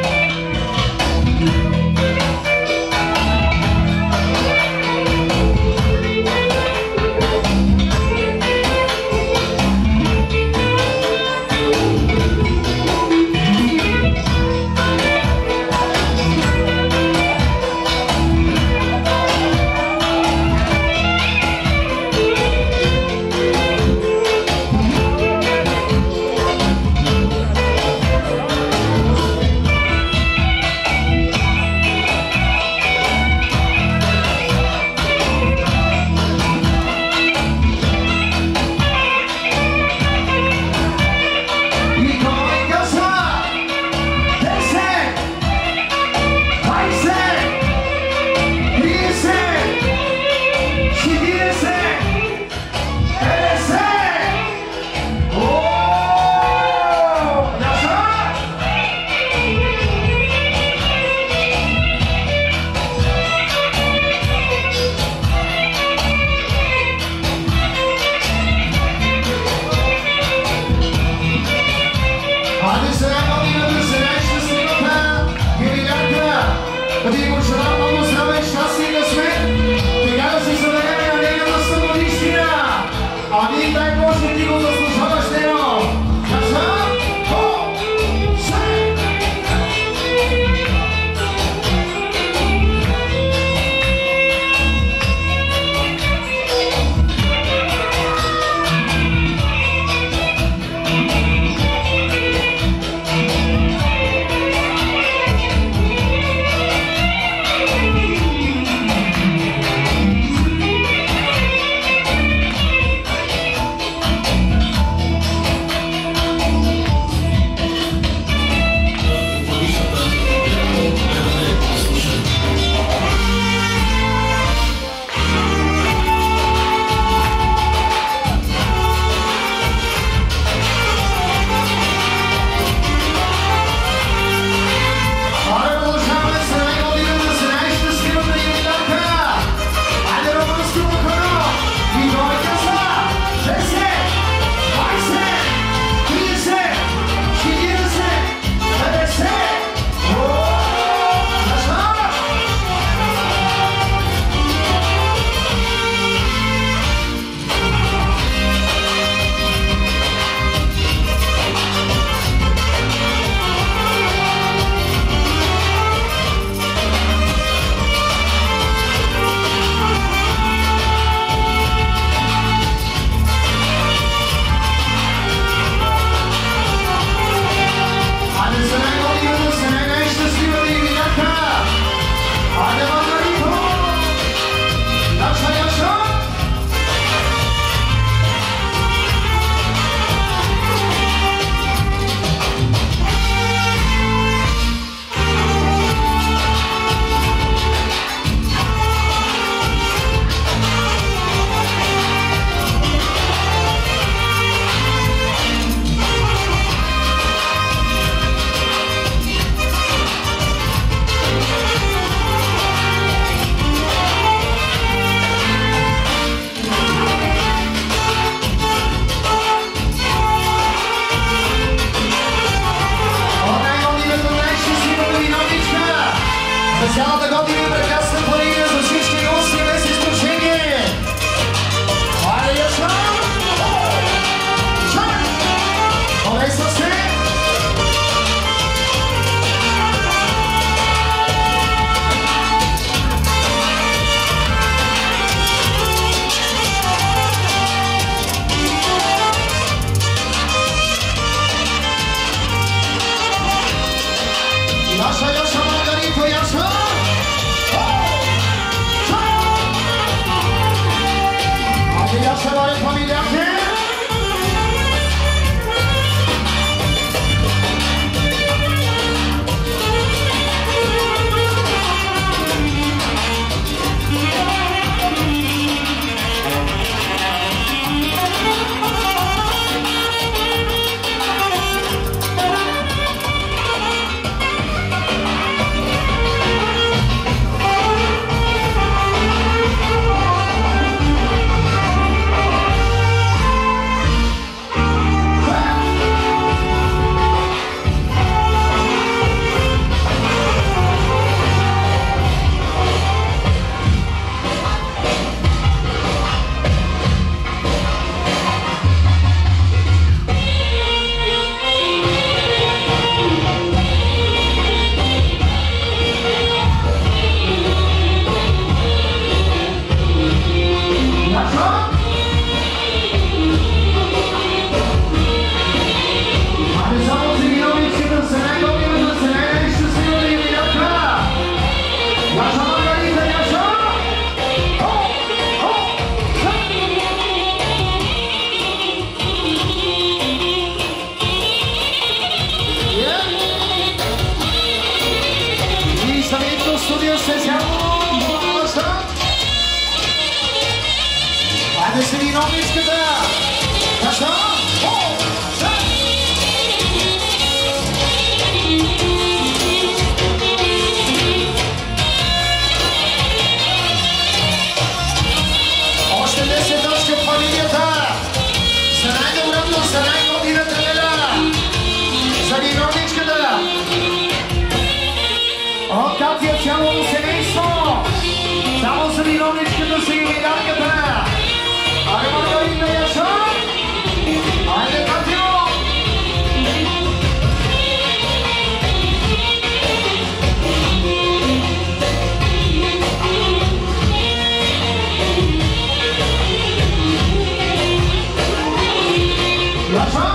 Цялата година и прекрасна фамилия за всички гости без изключение. Айде, Яша! Чак! Повесва се! Наша Яша! Маргарита специално! Хайде се виновничката! Защо? Още десет точки в фамилията! За най-доброто, за най-годината неля! За виновничката! От Катя цялото семейство! Само за виновничката са юбилярката! Айде Маргарита Яша! Айде Катя! Яша!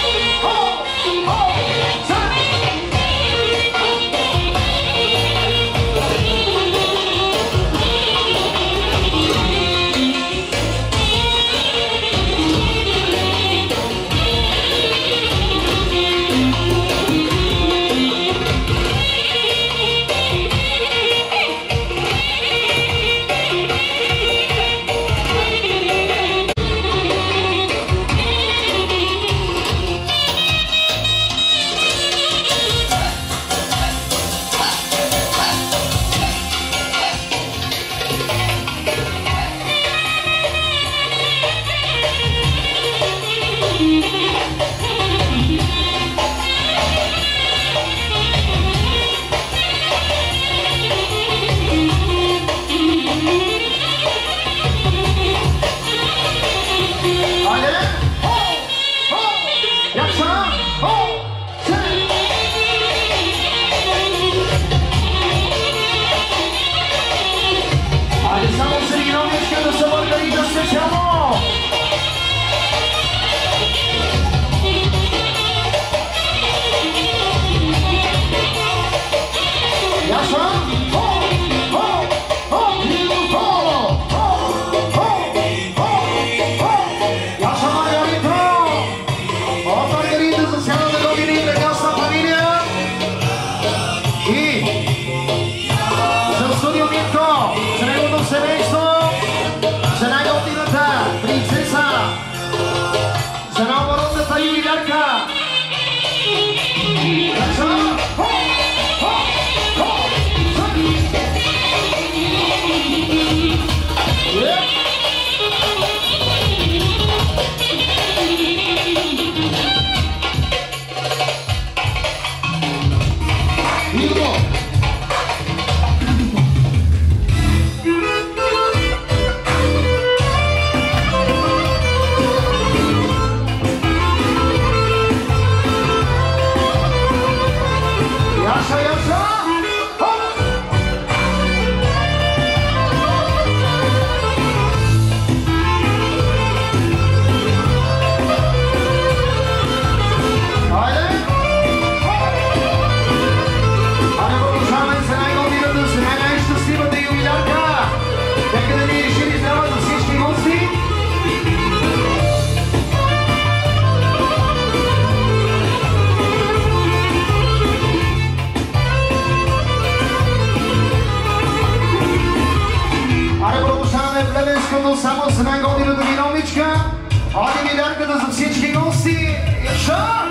Само за най-годината виновничка, оди милярката за всички гости. Яша!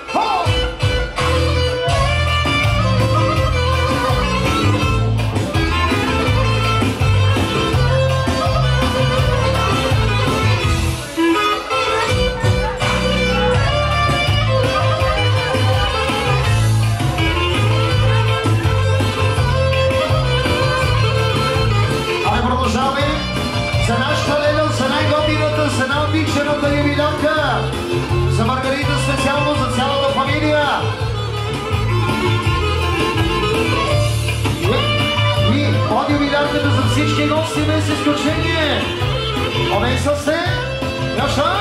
Айде продължаваме. За нашата Леля, за най-годината, за най-обичаната юбилярка, за Маргарита специално, за цялата фамилия. И от юбилярката за всички гости без изключение. Обейса се, Яша!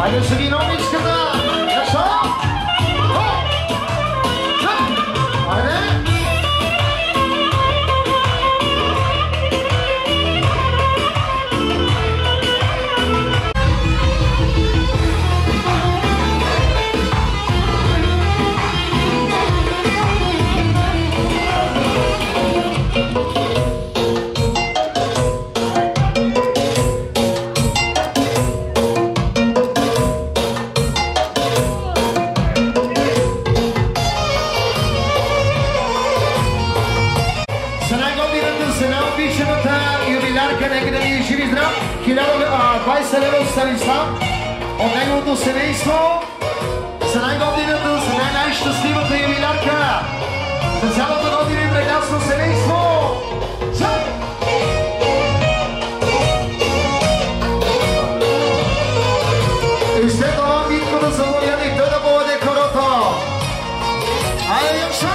Айде ще ги номичката! Защо? Айде! двайсет лева Станислав от неговото семейство за най-годината, за най-най-щастливата юбилярка, за цялото година и прекрасно семейство. И след това Митко да заводя и той да поведе хорото. Айде, Якша!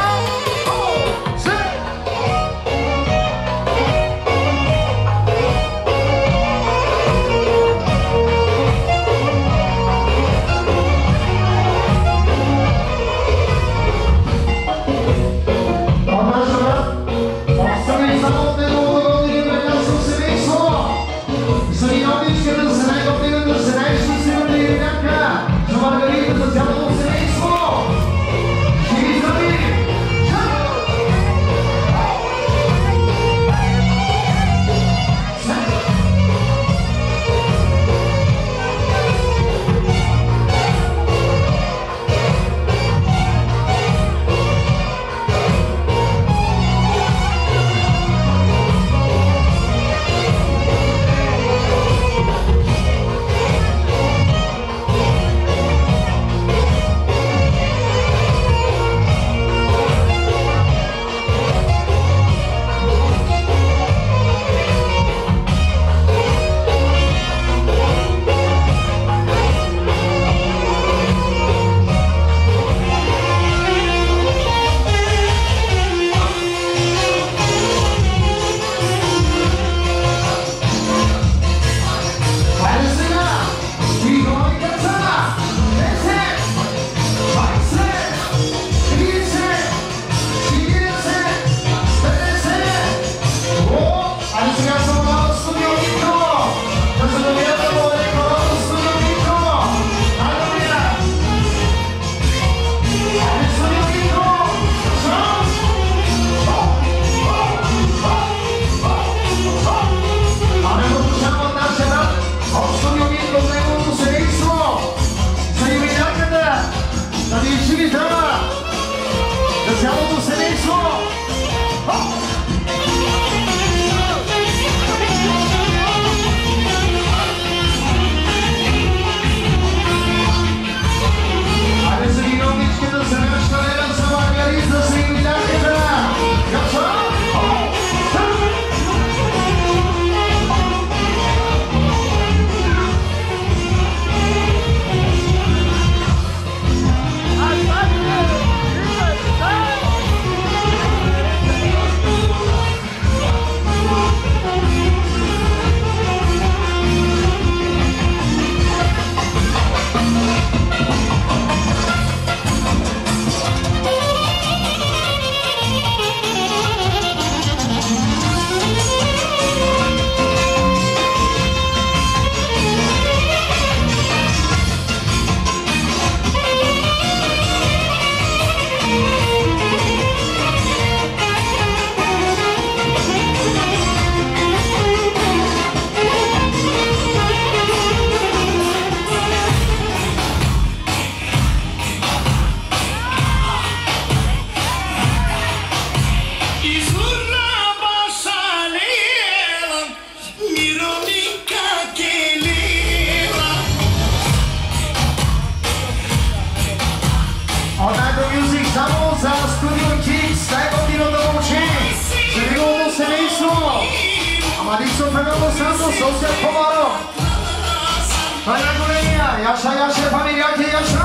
Яша, Яша, фамилията Яша!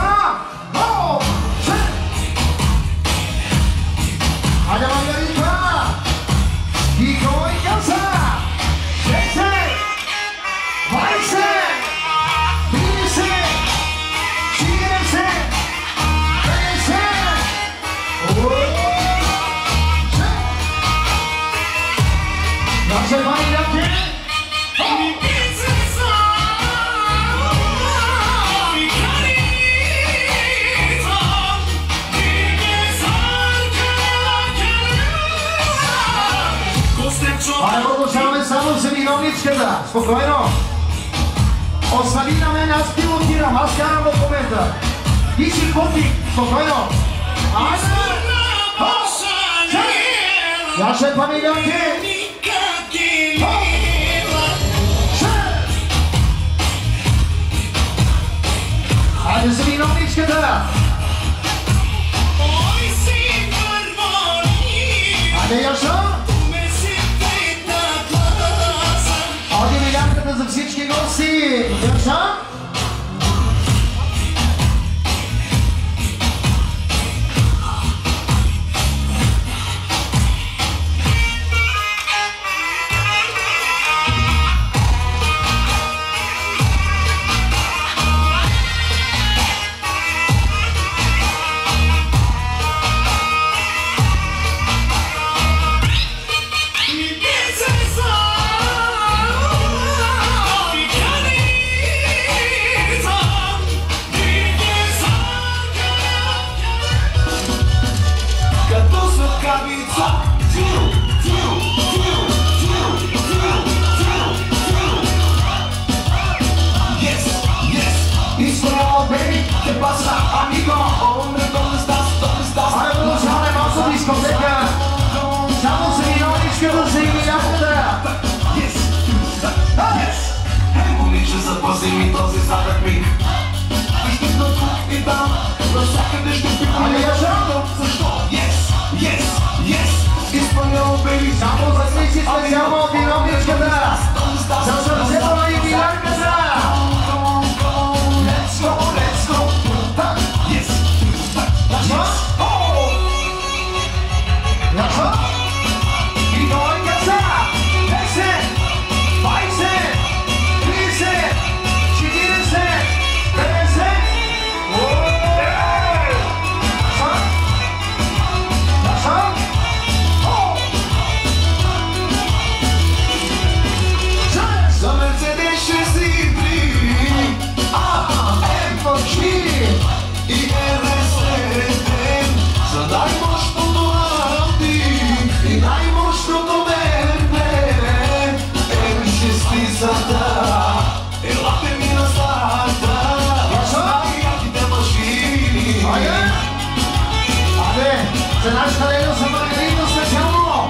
О! Айде, Маргарита! И кой каза? десет, двайсет, тридесет, номичката. Спокойно. Остави на мен, аз пилотирам, аз карам в момента. И си купи. Спокойно. Айде! Я ще памигаки! Айде за виновничката! Айде, Яша! Оди милянката за всички гости! Яша! Запази ми този задък миг. Ще на тук и там, навсякъде ще пи приятел. Защо? Yes, yes, yes. Изпълнял бейби. Само за всички специално от виновничката. За сърцето на юбилярката. Let's go, let's go. Yes, yes. Яша? И той каза. десет, двайсет, трийсет, четирийсет, петдесет. За Мерцедес ще си три, а, М четири и Р седем. За най-мощното Ауди и най-мощното Б М W. М шест-цата, елате ми на старта. Най-яките машини. Айде! Айде! За нашата леда за Маргарита специално!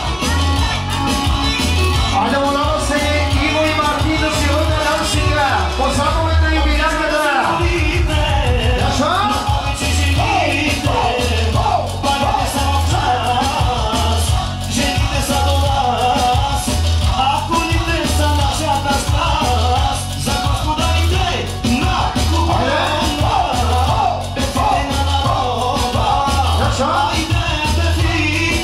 Айде, моля се, Иво и Марти да си върне дансинга! По заповед на юбилярката! Яша? Жените са до нас, а колите са нашата страст. За господарите на купона, петите на народа. Яша? Айде, пети!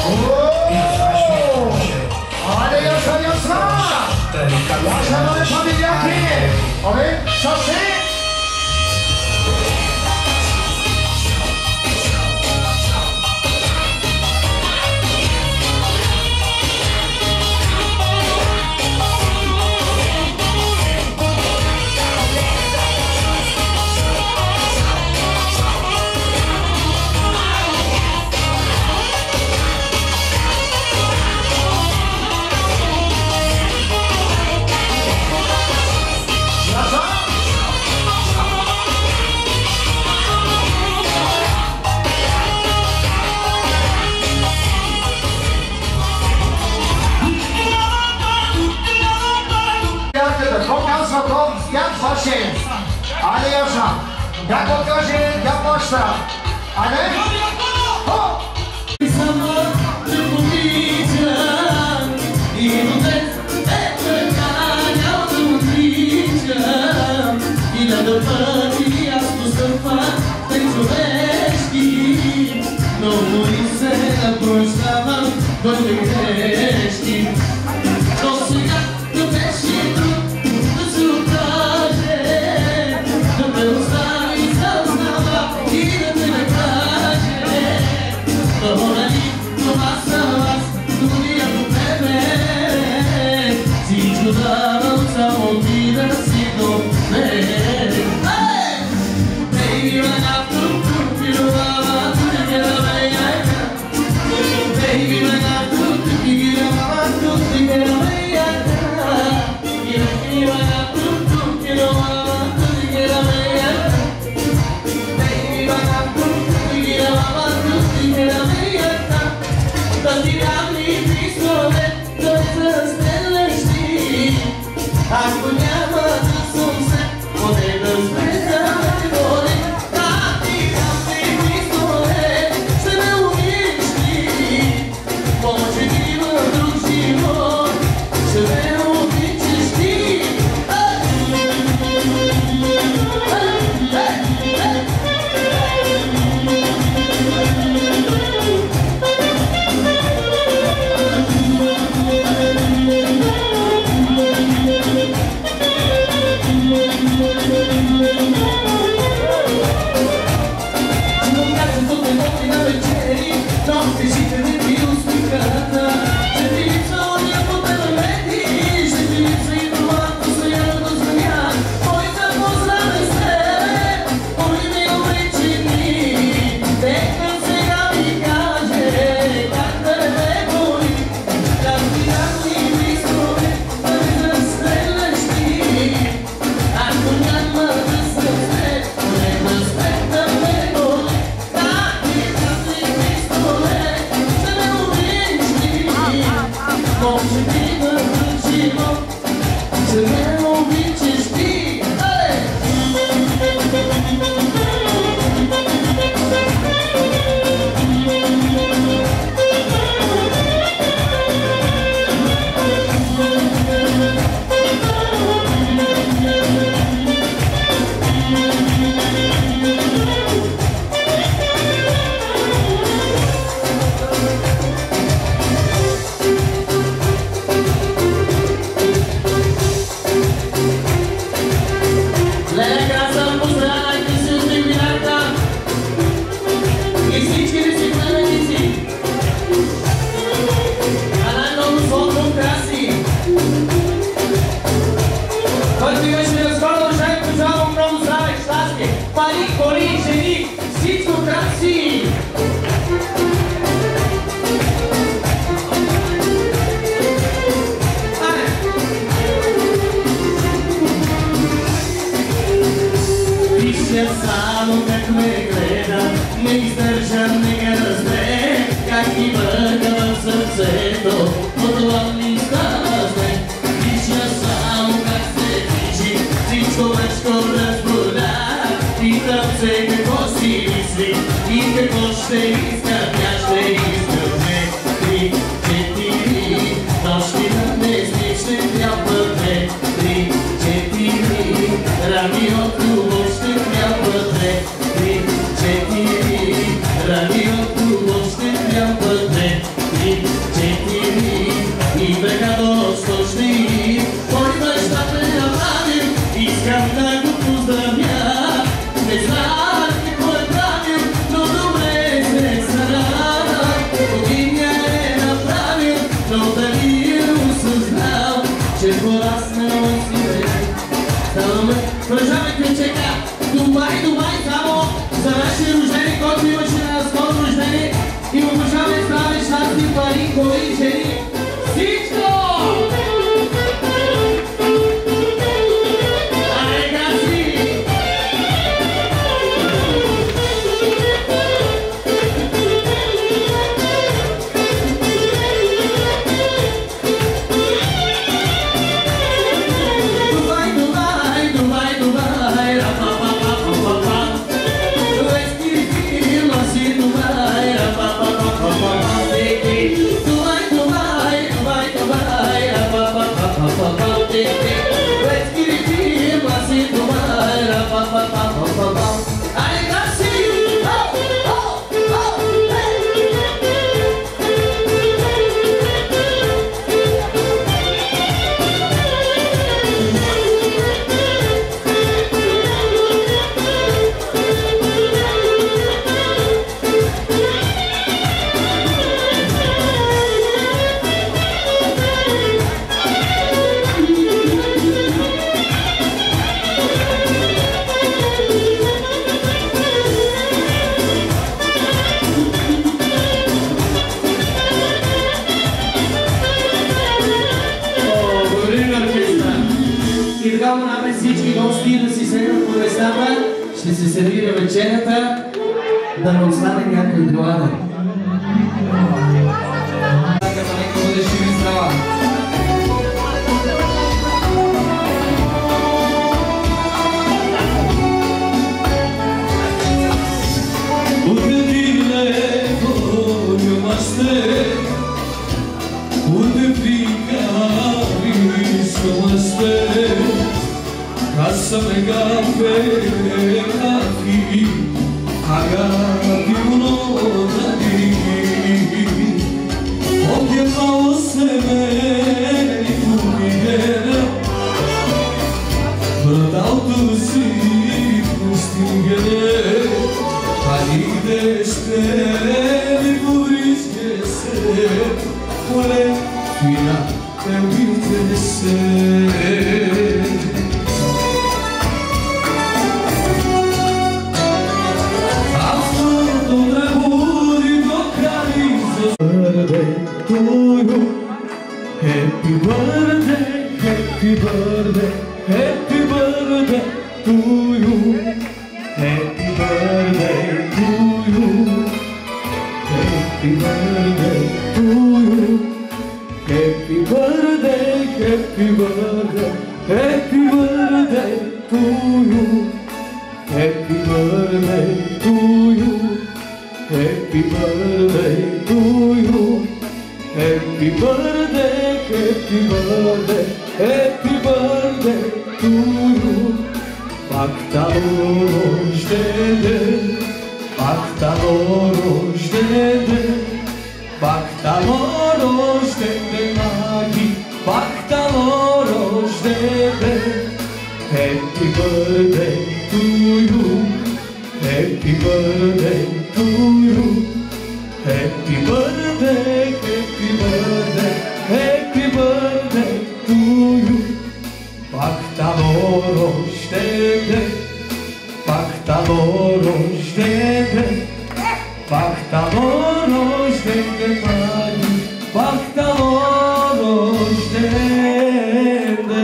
Ale Jasza, Jasza! Jasza, mamy familiarki! Ale, Sasy! Jak właśnie? Ale Jasza, jak okaże, jak można? Ale? Ho! коли, жени, всичко! Ай, гаси! Дубай, Дубай, Дубай, Дубай, ра-па-па-па-па-па-па. Respiri masih Dubai, apa-apa-apa-apa-apa. Dubai, Dubai, Dubai, Dubai, apa-apa-apa-apa-apa. Respiri masih Dubai, apa-apa-apa-apa-apa. Ayo kasih, oh, oh, oh, hey. И така му наме всички гости да си седнат по местата, ще се сервира вечерята, да не остане някой гладен. Нека бъде жив и здрава. Kasame gafe kafi agati uno dadi Oke kao sebe i kumigere Brdao tu si pustingere Ali dešte mi puriske se Ule fina te ubite se Happy birthday, happy birthday, happy birthday to you. Happy birthday to you. Happy birthday to you. Happy birthday, happy birthday, happy birthday to you. Happy birthday to you. Happy birthday to you. Happy birthday, happy birthday, happy birthday to you. Baktalo roždene, baktalo roždene, baktalo roždene magi, baktalo roždene. Happy birthday to you, happy birthday to you. Happy birthday, happy birthday, happy birthday to you. Baktalo roždene, baktalo roždene, baktalo roždene magi, baktalo roždene.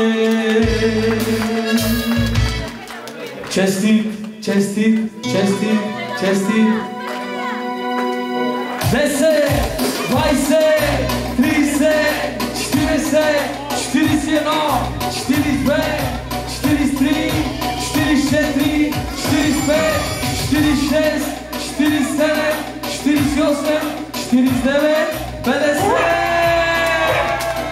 Čestit, čestit, čestit, čestit. deset, dvajset, trideset, čtyřicet, čtyřicet jedna, čtyřicet dva, čtyřicet tři, čtyřicet čtyři, čtyřicet pět, čtyřicet šest, čtyřicet sedm, čtyřicet osm, čtyřicet devět, padesát.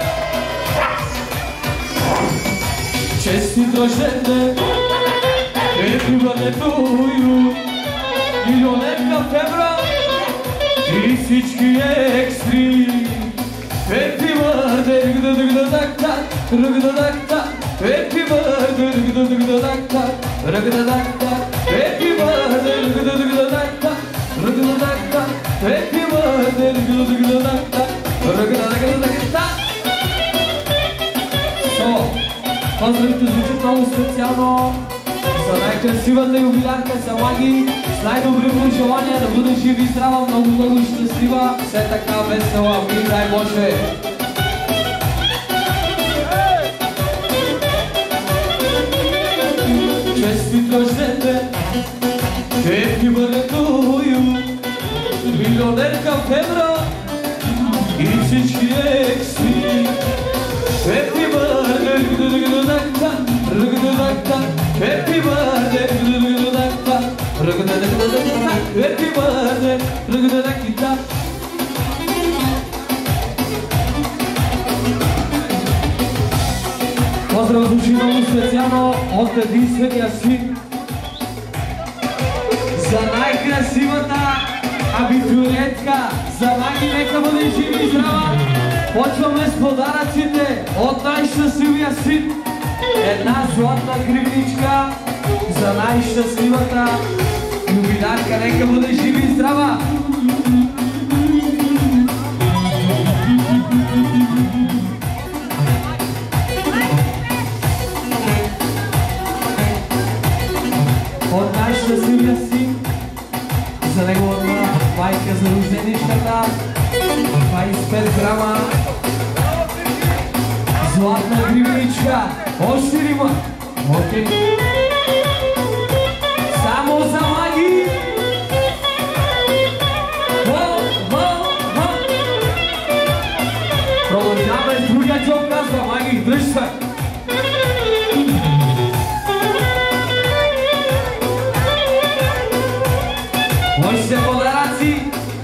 Čestit roždene, happy birthday to you. Milionérka Febra и всички екстри. Happy birthday, rugda-dugda-dak-tak, rugda-dak-tak. Happy birthday, rugda-dugda-dak-tak, rugda-dak-tak. Happy birthday, rugda-dugda-dak-tak, rugda-dak-tak. Happy birthday, rugda-dugda-dak-tak, rugda-dak-tak. So, поздравите звучат много специално за най-красивата юбилярка Самаги. най-добри пожелания да бъдеш жив и здрава, много, много щастлива, все така весела, ми дай Боже! Честит рожден ден, happy birthday to you, милионерка в евро и всички екси. Happy birthday, happy birthday, happy birthday. Поздрав звучи много специално от единствения син за най-красивата абитуриентка. За Маги нека бъде жив и здрава. Почваме с подаръците от най-щастливия син. Една златна гривничка за най-щастливата юбилярка. Нека бъде жив и здрава. От най-щастливия син за неговата майка за рожденичката двайсет и пет грама златна гривничка. Още рима. Окей. Само за Маги. Хо, хо, хо. Продължаваме с другия джоб, казва Маги. Дръж се. Още подаръци.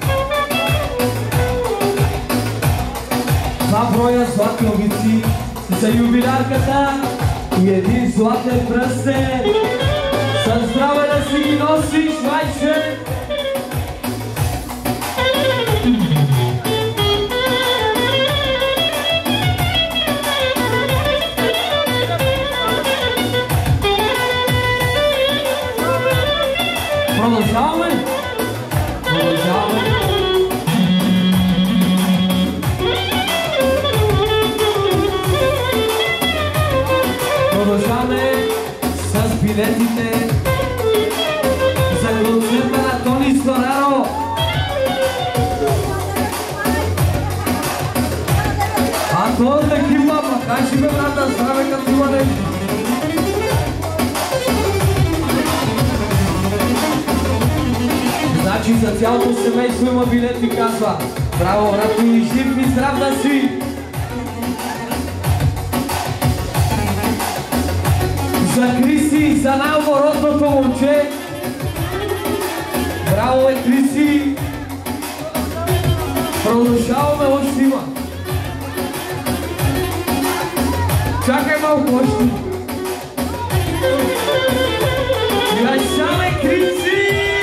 Два броя златни обици за юбилярката и един златен пръстен. Със здраве да си ги носиш, майче! Продължаваме? Продължаваме. Продължаваме с билетите за концерта на Тони Стораро. А то е такива, ма кажи бе, брата, здраве като имане. Значи за цялото семейство има билети, казва. Браво, брато, и жив и здрав да си! За Криси, за най-оборотното момче. Браво е, Криси! Продължаваме, още има. Чакай малко още. Грашаме, Криси!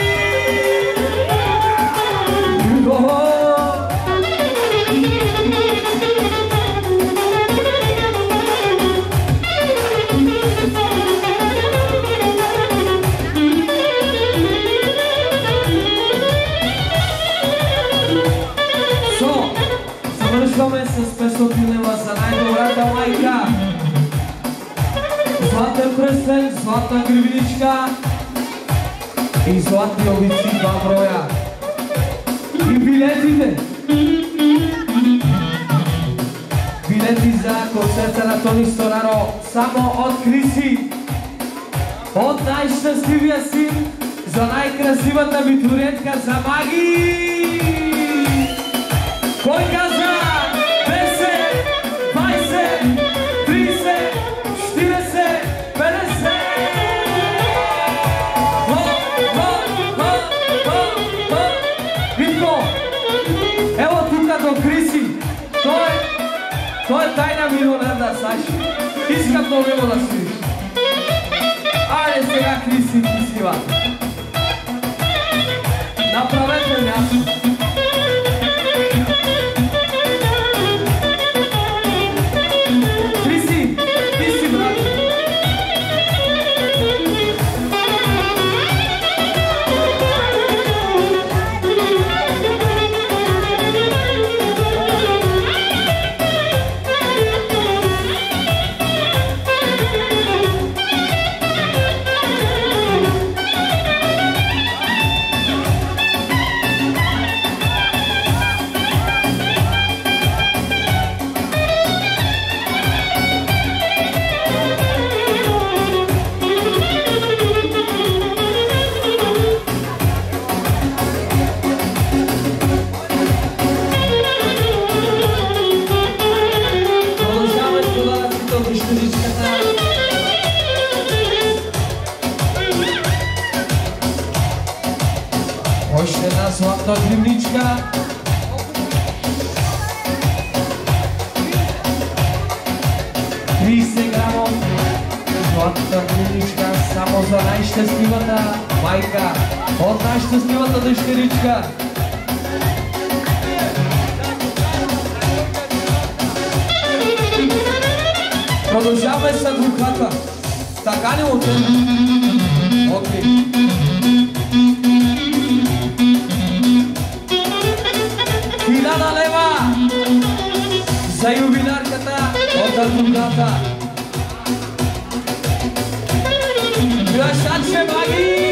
Завършваме с петстотин лева за най-добрата майка. Златен пръстен, златна гривничка и златни обици, два броя. И билетите. Билети за концерта на Тони Стораро само от Криси. От най-щастливия син за най-красивата абитуриентка за Маги. Кой каза? десет, двайсет, трийсет, четирийсет, петдесет! Хо, хо, хо, хо, хо! Витко, ево тука до Криси. Той, той е тайна милионер да Саши. Искам много да свириш. Айде сега, Криси, красива. Направете място. Златна гривничка. трийсет грамов. Златна гривничка само за най-щастливата майка от най-щастливата дъщеричка. Продължаваме с адвоката. Така не от теб. Окей. Хиляда лева за юбилярката от адвоката. Красавче маги!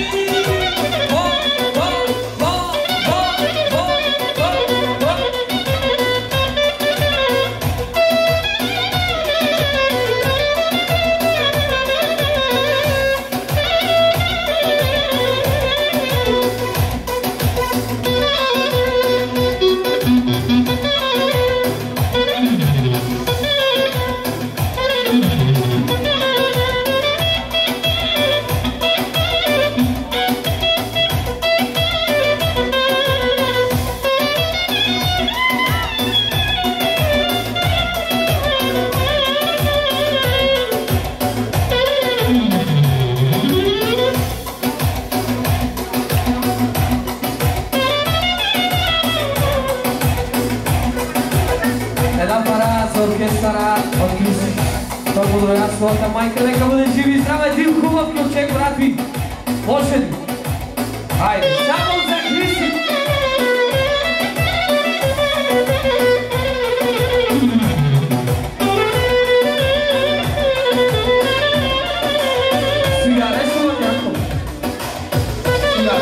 Поздравя своята майка, нека бъде живи и здраве, един хубав ключек, брати! Може ли? Хайде, само за Христи! Сега, решила някой. Сега.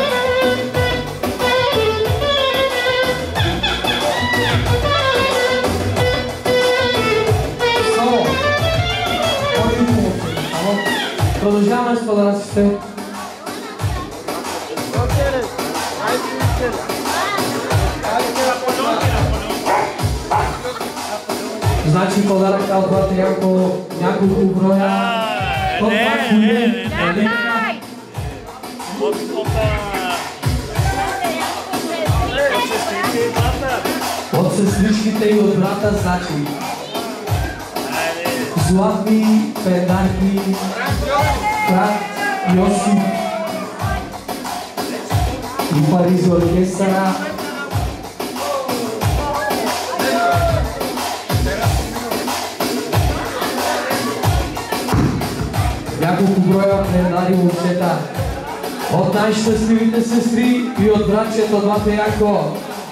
Продължаваме с подаръците. Значи подарък от брата Янко, няколко броя. От това кое? От сестричките и от брата, значи златни пендарки, брат Йосиф и пари за оркестъра. Няколко броя пендари момчета от най-щастливите сестри и от братчето от брата Янко.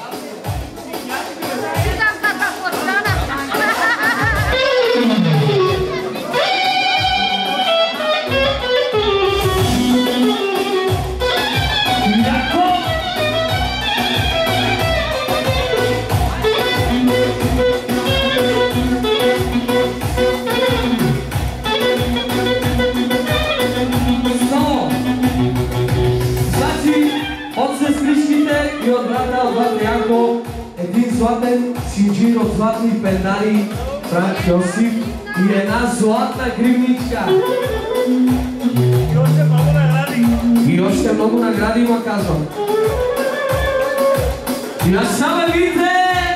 И от брата, от брата Янко, един златен синджир от златни пендари, Франк Йосиф и една златна гривничка. И още много награди. И още много награди има, казвам. И на саме видите!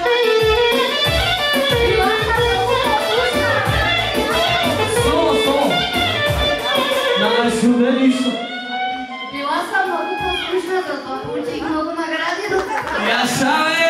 Соло, соло! Няма шуде нищо. Била съм много послушна, зато получих много награди. Я саме!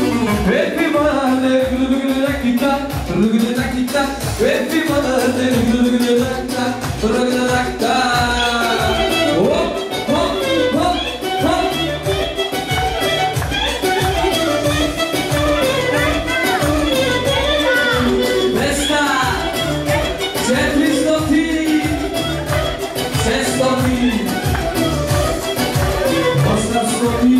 Happy birthday, Rugudakita, Rugudakita, happy birthday, Rugudakita, Rugudakita. Hop, hop, hop, hop. Dneska četiristoty, šestoty, osamstoty.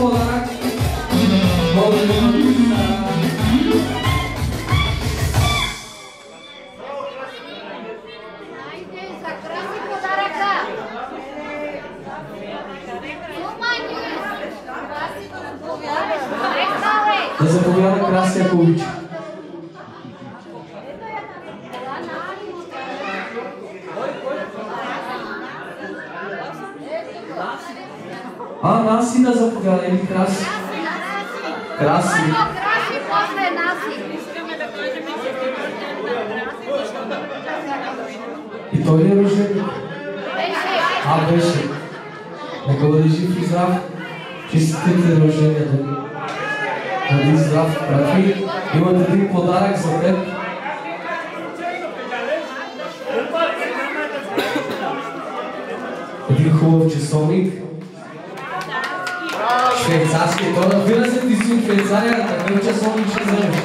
подарък. Благодаря. Да заповяда Краси, ако обича. А, Наси да заповяда или Краси? Краси. Краси, после Наси. И той ли е рожден? А, беше. Нека бъде жив и здрав. Честитите рождения да ви. Бъди здрав, братви. Имате един подарък за теб. Един хубав часовник. Швейцарски. Това разбира се, ти си от Швейцария, такъв часовник ще вземеш.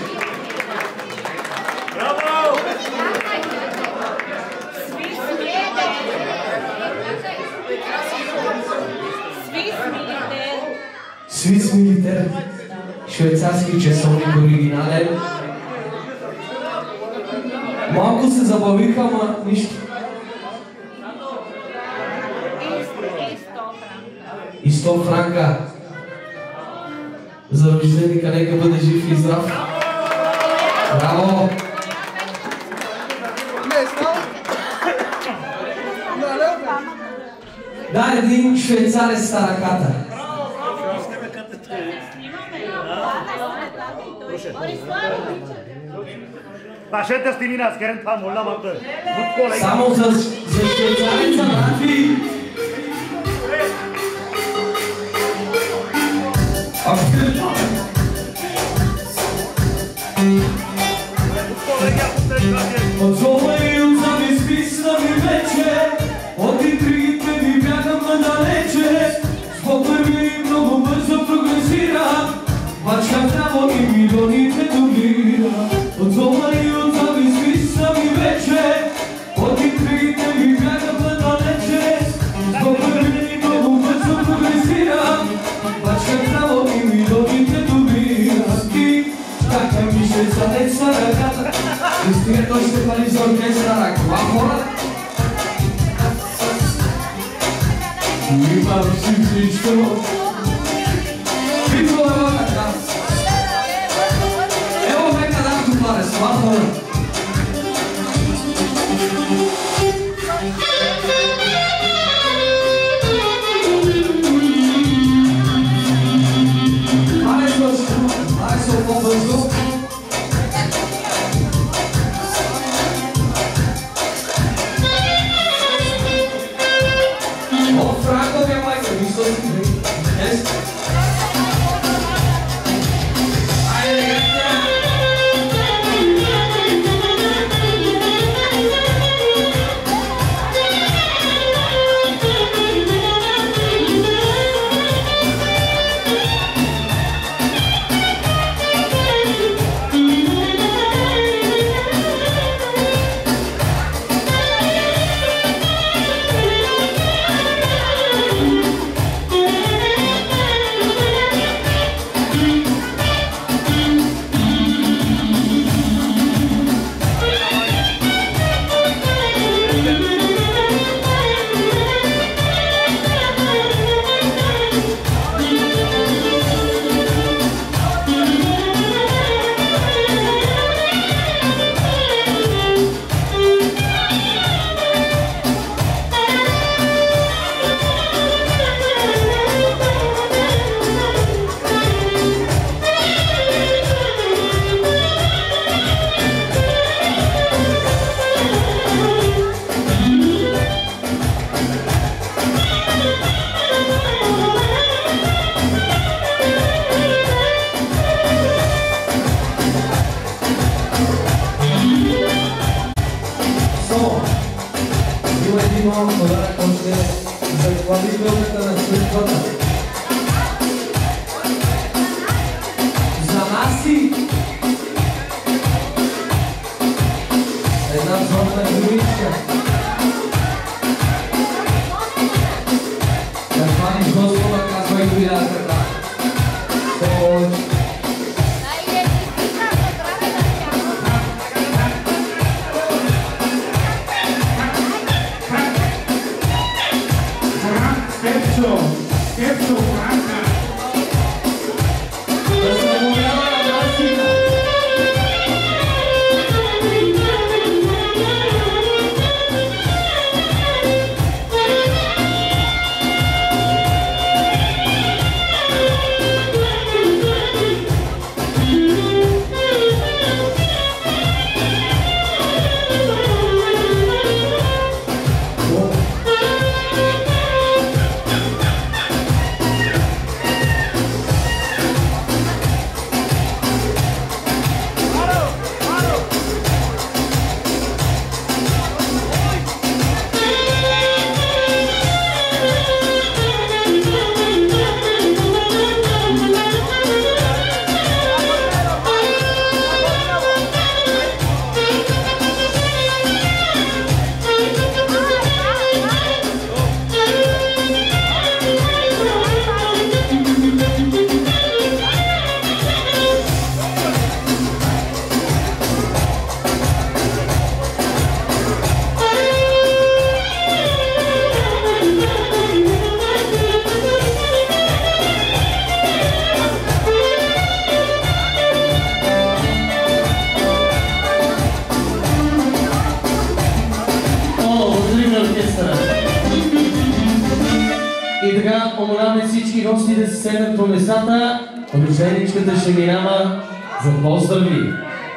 Свис Милитер. Швейцарски часовник оригинален. Малко се забавиха, ама нищо. И сто франка. За рожденика, нека бъде жив и здрав. Браво! Да, един швейцарец с ръката. Башете стимина, скерен това моля мътър. Само за швейцареца, братви! От зола и от зами списна ми вече, от интригите ми бягам надалече. Спокой ми много бързо прогресира, бачка право и милионите дублира. От зола и от зами списна ми вече, от интригите ми бягам надалече. Спокой ми много бързо прогресира, бачка право и милионите дублира. Ти, така ми ще занеса ръката, и стига той ще пали за оркестра, това хора. Имам си всичко. Всичко е така. Ево ме където това е, това хора. Ай, бързо, ай, са по-бързо. Franco que mais eu estou моляваме всички гости да се седнат по местата. Обичайничката ще минава за поздрави.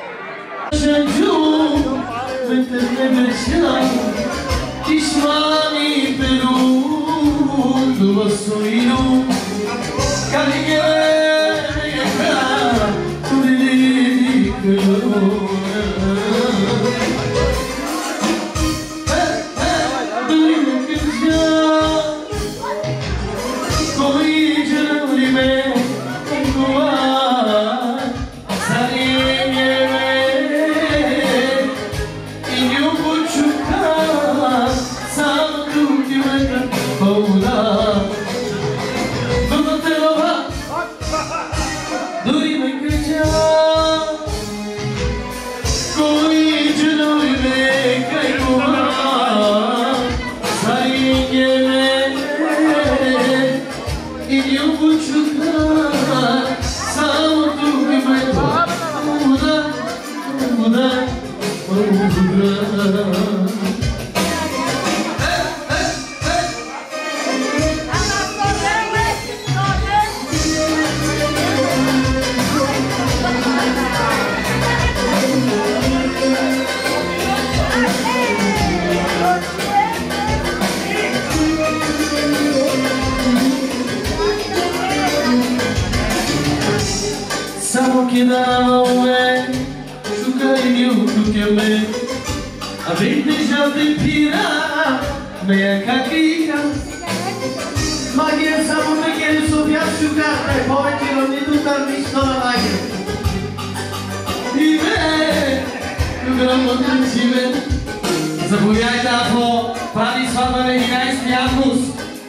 Заповядайте, ако прави сватба на единайсети август.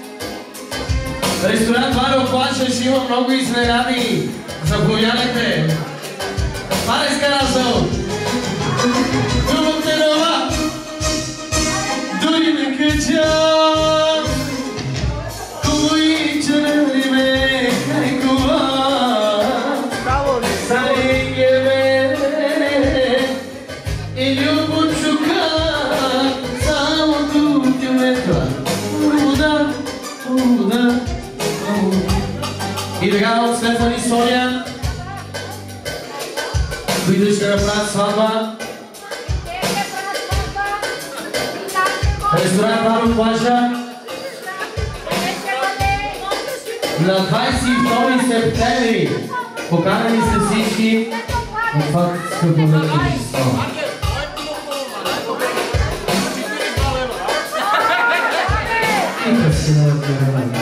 Ресторант Варо Плача ще има много изненади. Заповядайте. Парес Карасо. Думате нова. Дори ме къча. Кои чарали ме хайкова. Сариге ме. И любочука. Само тук ме това. Уда, уда. И така от Стефан и Соня, които ще направят сватба. Ресторант Варо Плажа на двайсет и втори септември. Поканени сте всички на това скъпометричество. И къси на отбиране.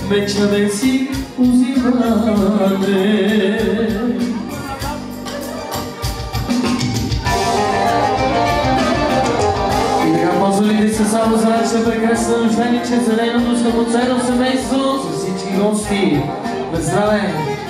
Мечаве си узимане. И така позволите се само за нашата прекрасна нощениче, за нейното скъпоценно семейство, за всички гости. На здраве!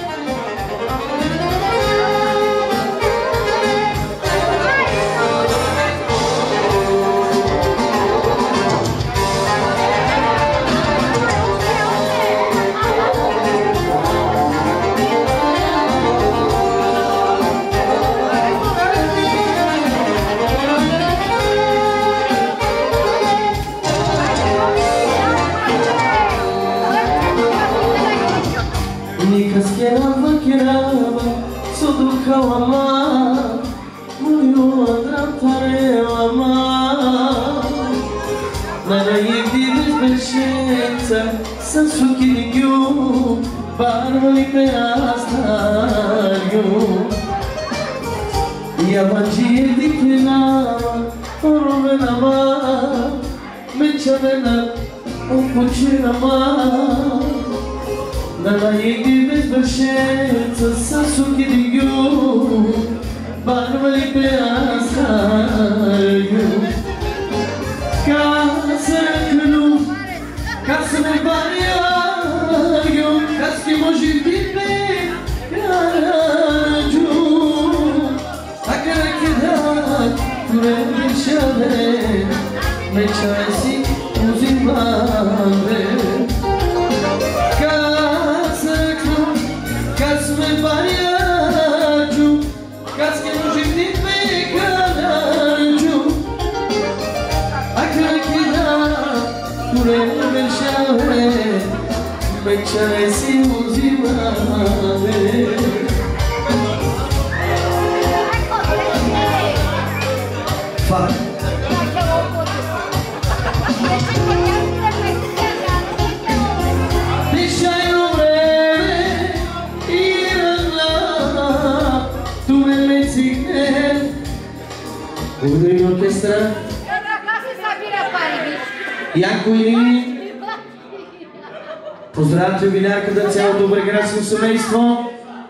Поздравяте винярката, цялото прекрасно семейство.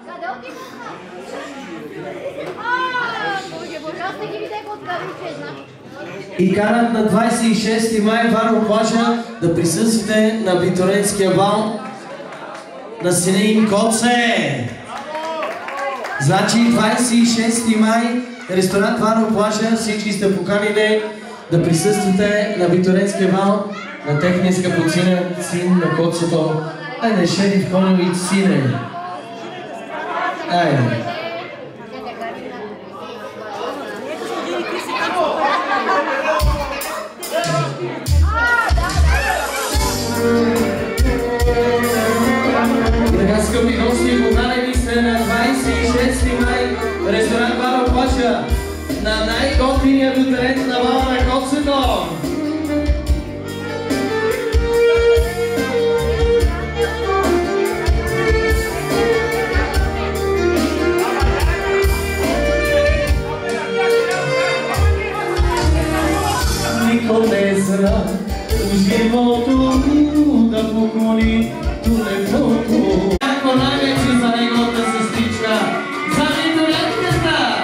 И карат на двадесет и шести май Варно плажа да присъствате на абитуренския бал на Синеин Коце. Значи двадесет и шести май ресторант Варно плажа, всички сте поканени да присъствате на абитуренския бал на техния скъпоценен син на Коцето. Айде, Шериф Конович, сине. Айде. И така, скъпи гости, поканени сте на двадесет и шести май ресторант Варно плажа на най-готиния абитурент на бала на Коцето. Колезра в живото да поклони тулепото. Яко най-вече за неговата сестричка, за абитуриентката!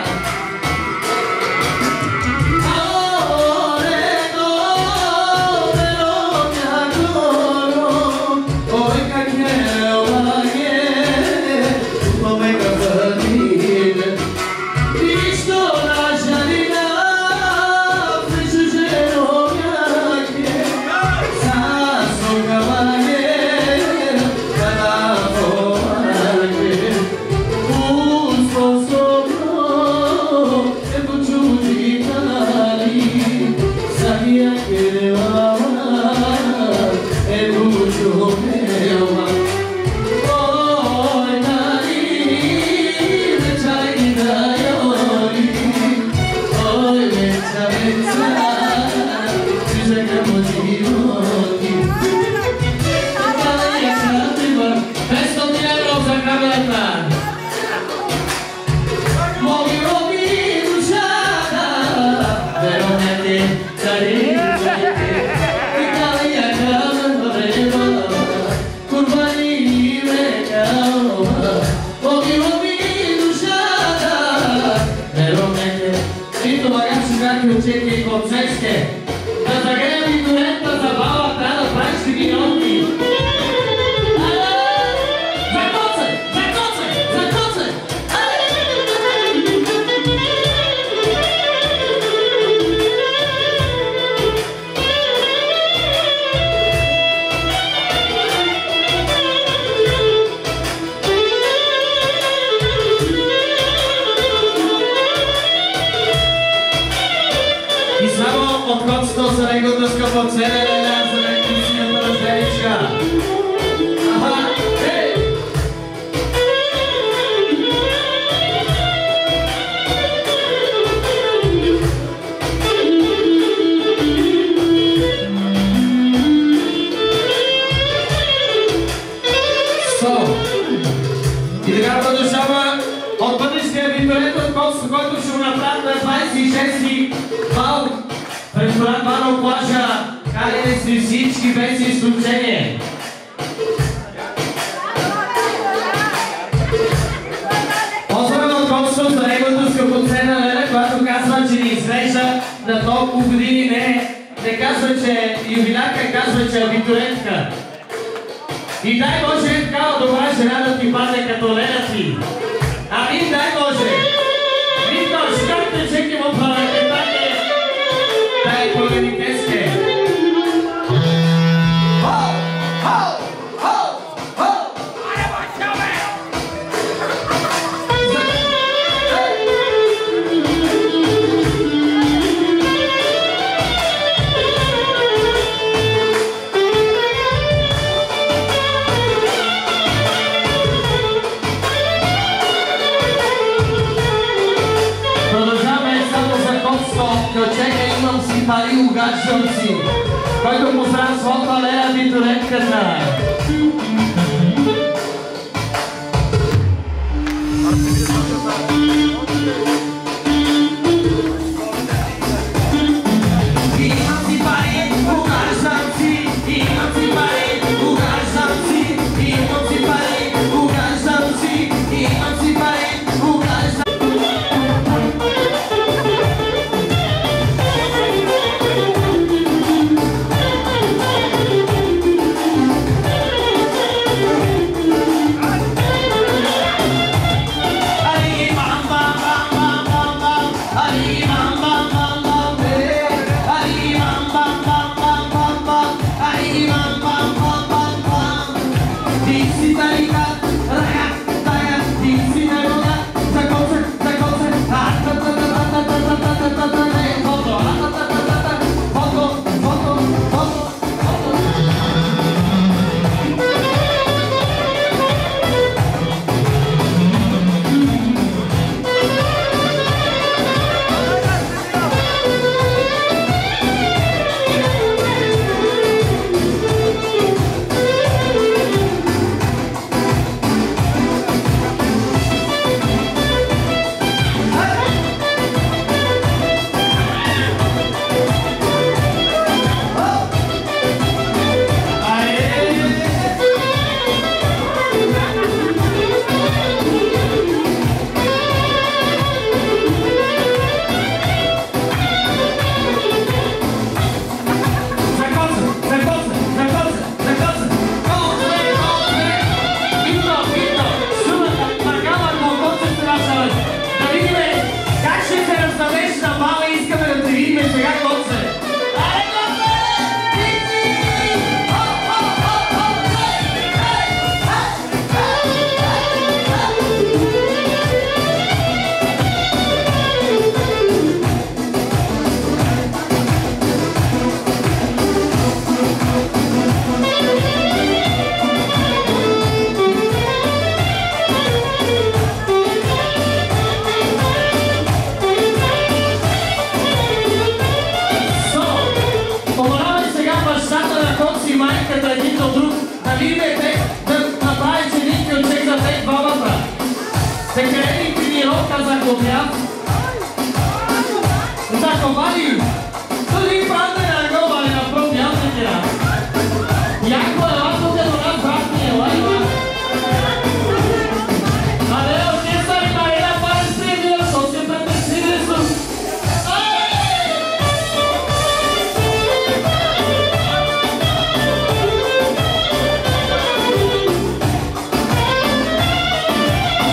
Kurban по целия деня за нетисията рожденичка. Аха, ей! Со! И така продължава от бъдещия абитуриент от Косово, който ще го направят на двадесет и шести бал в ресторант Вано плажа. Канени сме всички без изключение. Особено от Косово за неговата скъпоценна Леля, която казва, че ни изглежда на толкова години. Не, не казва, че е юбилярка, казва, че е абитуриентка. И дай Боже е такава добра жена да ти падне като Леля ти. Амин, дай Боже! Виктор, шкарте чеки му правете, дай дай половини кеске. Хоу! Хоу! Хоу! Хоу! Аре, бачаве! Чекай, имам си пари, угаждам си, който поздравя своята Леля абитуриентката. Имам си пари, угаждам си, имам си пари, угаждам си, имам си пари, угаждам си, имам си пари, угаждам.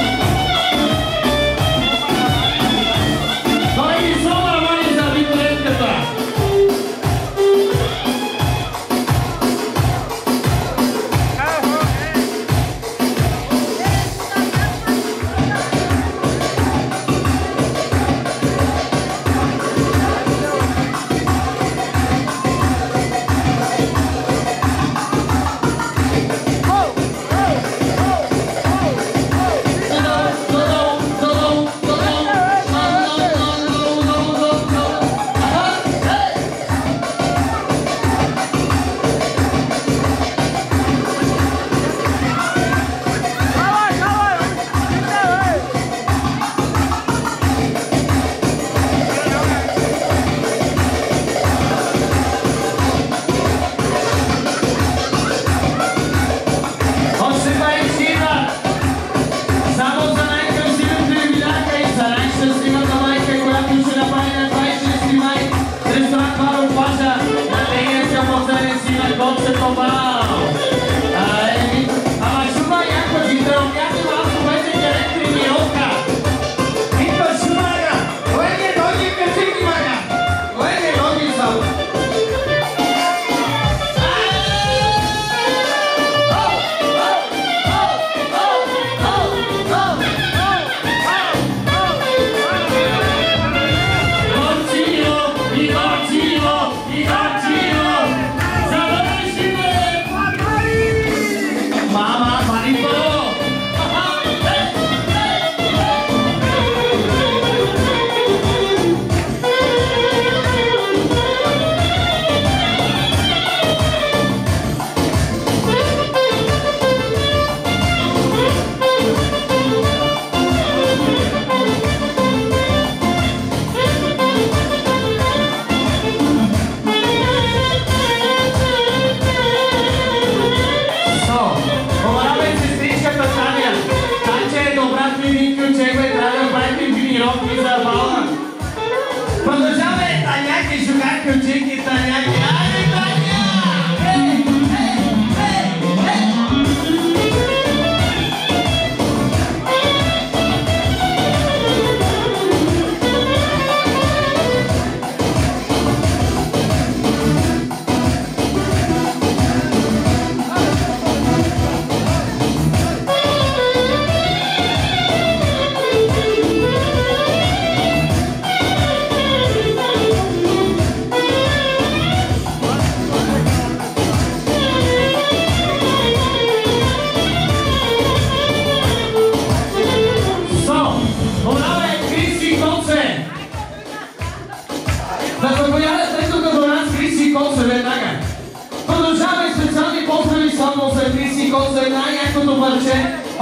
Колеги, слава Романи за абитуриентката!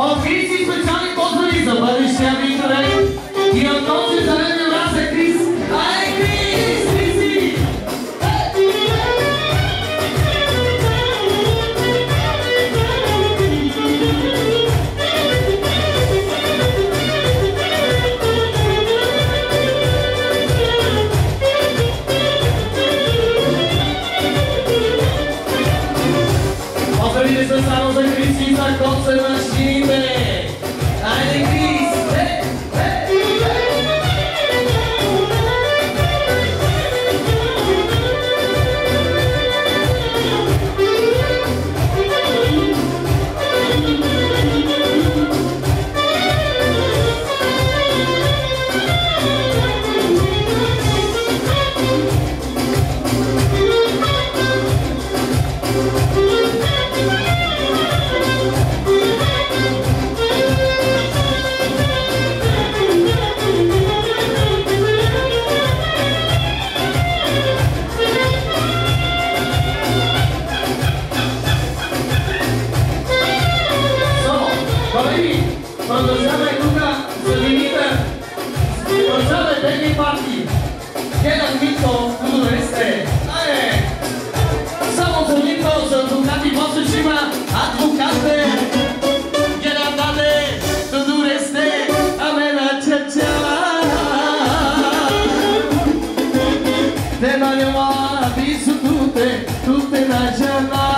От Крис и специални поздрави за бъдещия ми човек. И от този зелен мраз е Крис. Ай, Крис, Криси! Поздравите са само за Крис и за Коце машините. Айде, Крис! Е, е, продължаваме тук за Димитър. Продължаваме бедни партии. Генът Мито, кудове сте. Айде! Само за Мито, за адвокати, после ще има адвокатите. Генът даде, кудове сте. Амена чачала. Те наляма, бисо туте, туте на жена.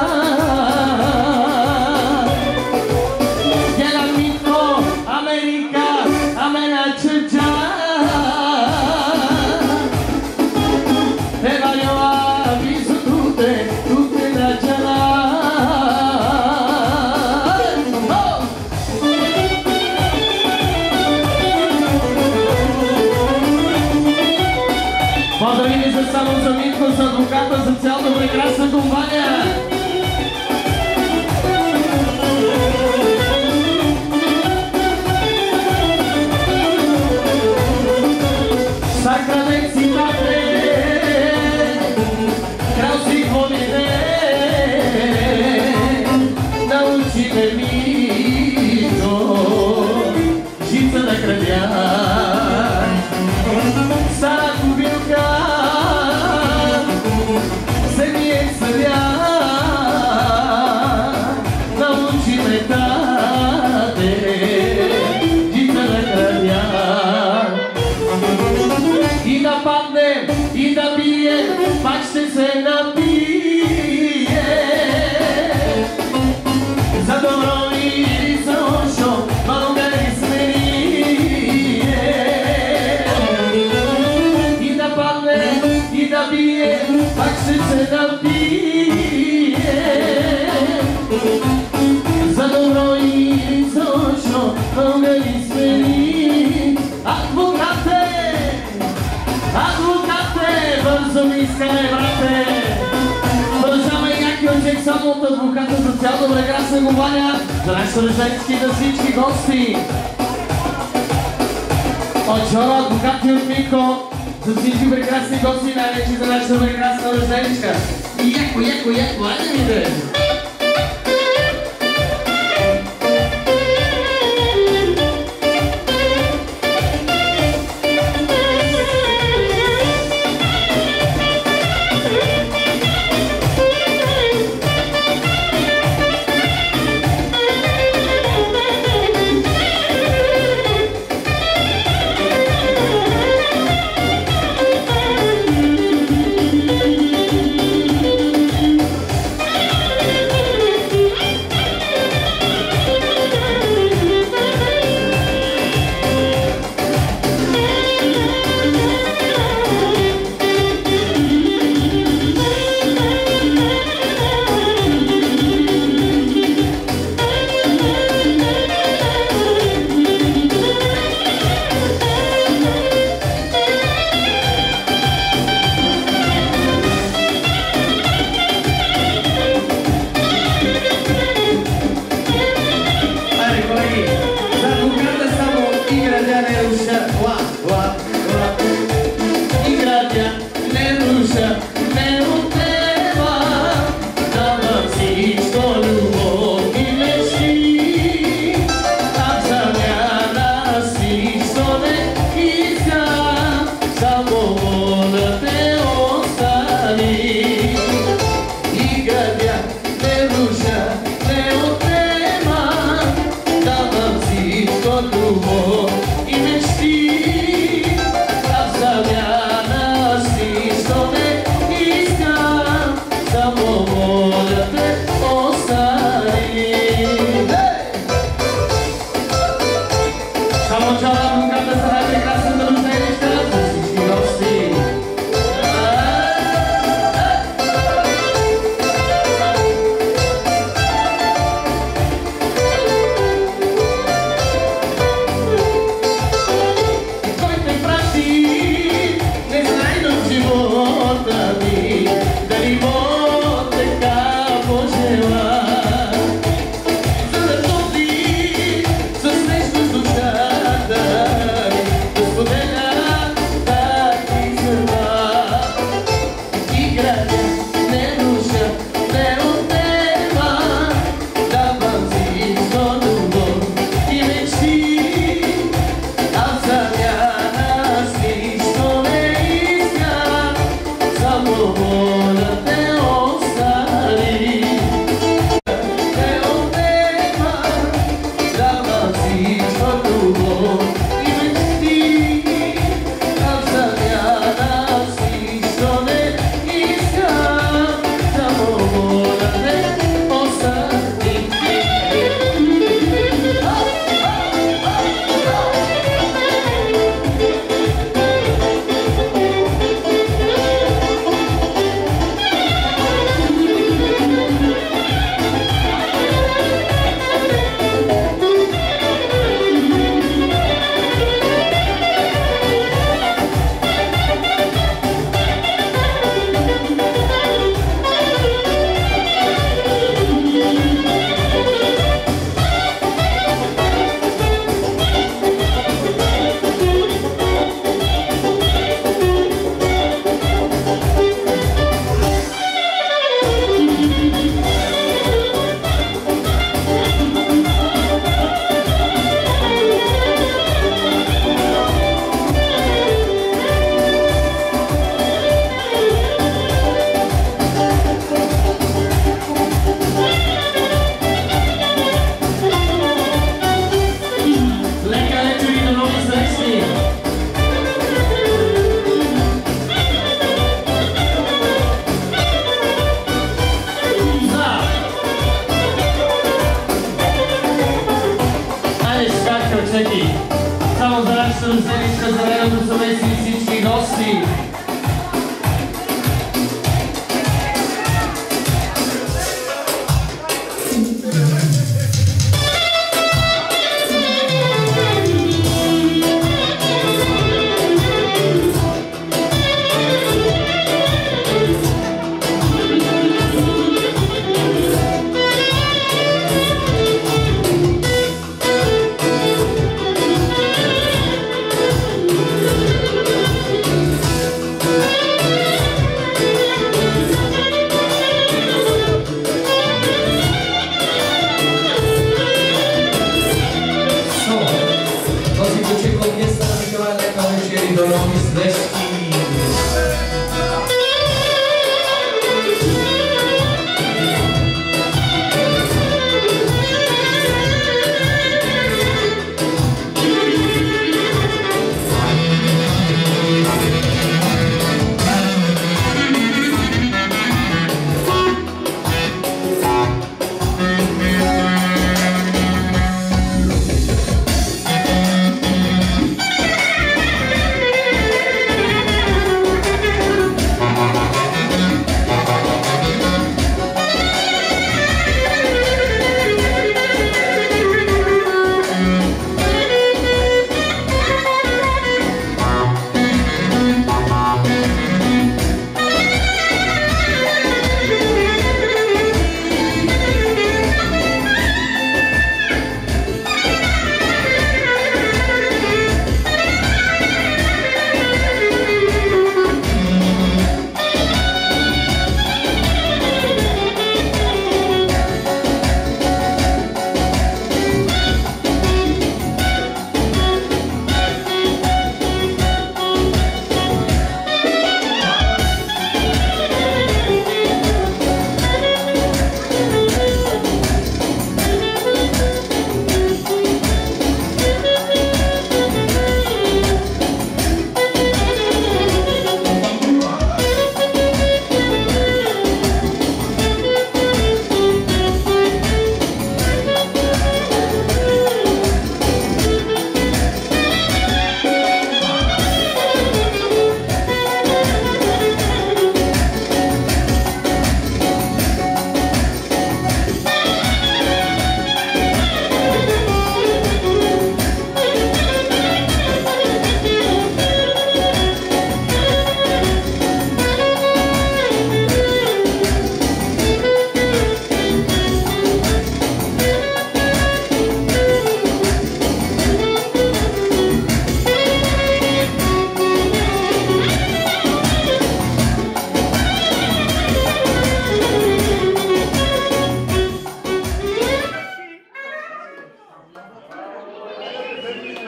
Поздравили се само за Митко, за адвоката, за цялата прекрасна компания. Сакрадек си тате, крал си ходите, научите Митко, жица да крадя. Стара кубилка, земиен съдя, научи ме тате, жица да крадя. И да падне, и да бие, пак ще се напие. За добро или за лошо, българи сме ние. И да падне, и да бие, пак ще се напие. За добро или за лошо, българи сме ние. Адвокате! Адвокате, бързо ми искаме, брате! Продължаваме и някакви очек само от адвоката за цялата прекрасна компания, за нашите рожденски и за всички гости. От Жоро, адвокат и от Мико, за всички прекрасни гости, най-вече за нашата прекрасна рожденичка. И яко, яко, яко, айде ми де! Само чала бунката са най-прекрасната рожденичка за всички гости. Кой те прати, не знай до живота ми, дали Бог така пожела. За да топлиш с нещо с душата ми, да споделя тази зърна. И градя, не руша, не отнема, давам всичко друго и мечти. А в замяна с нищо не искам, само воля те остави. Не отнема, давам всичко друго и мечти. А в замяна с нищо не искам, само воля те остави. Лека вечер и до нови срещи! За! Айде шкатка, чеки! Само за нашата рожденичка, за нейното семейство и всички гости!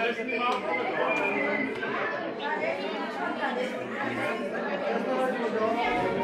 Yes,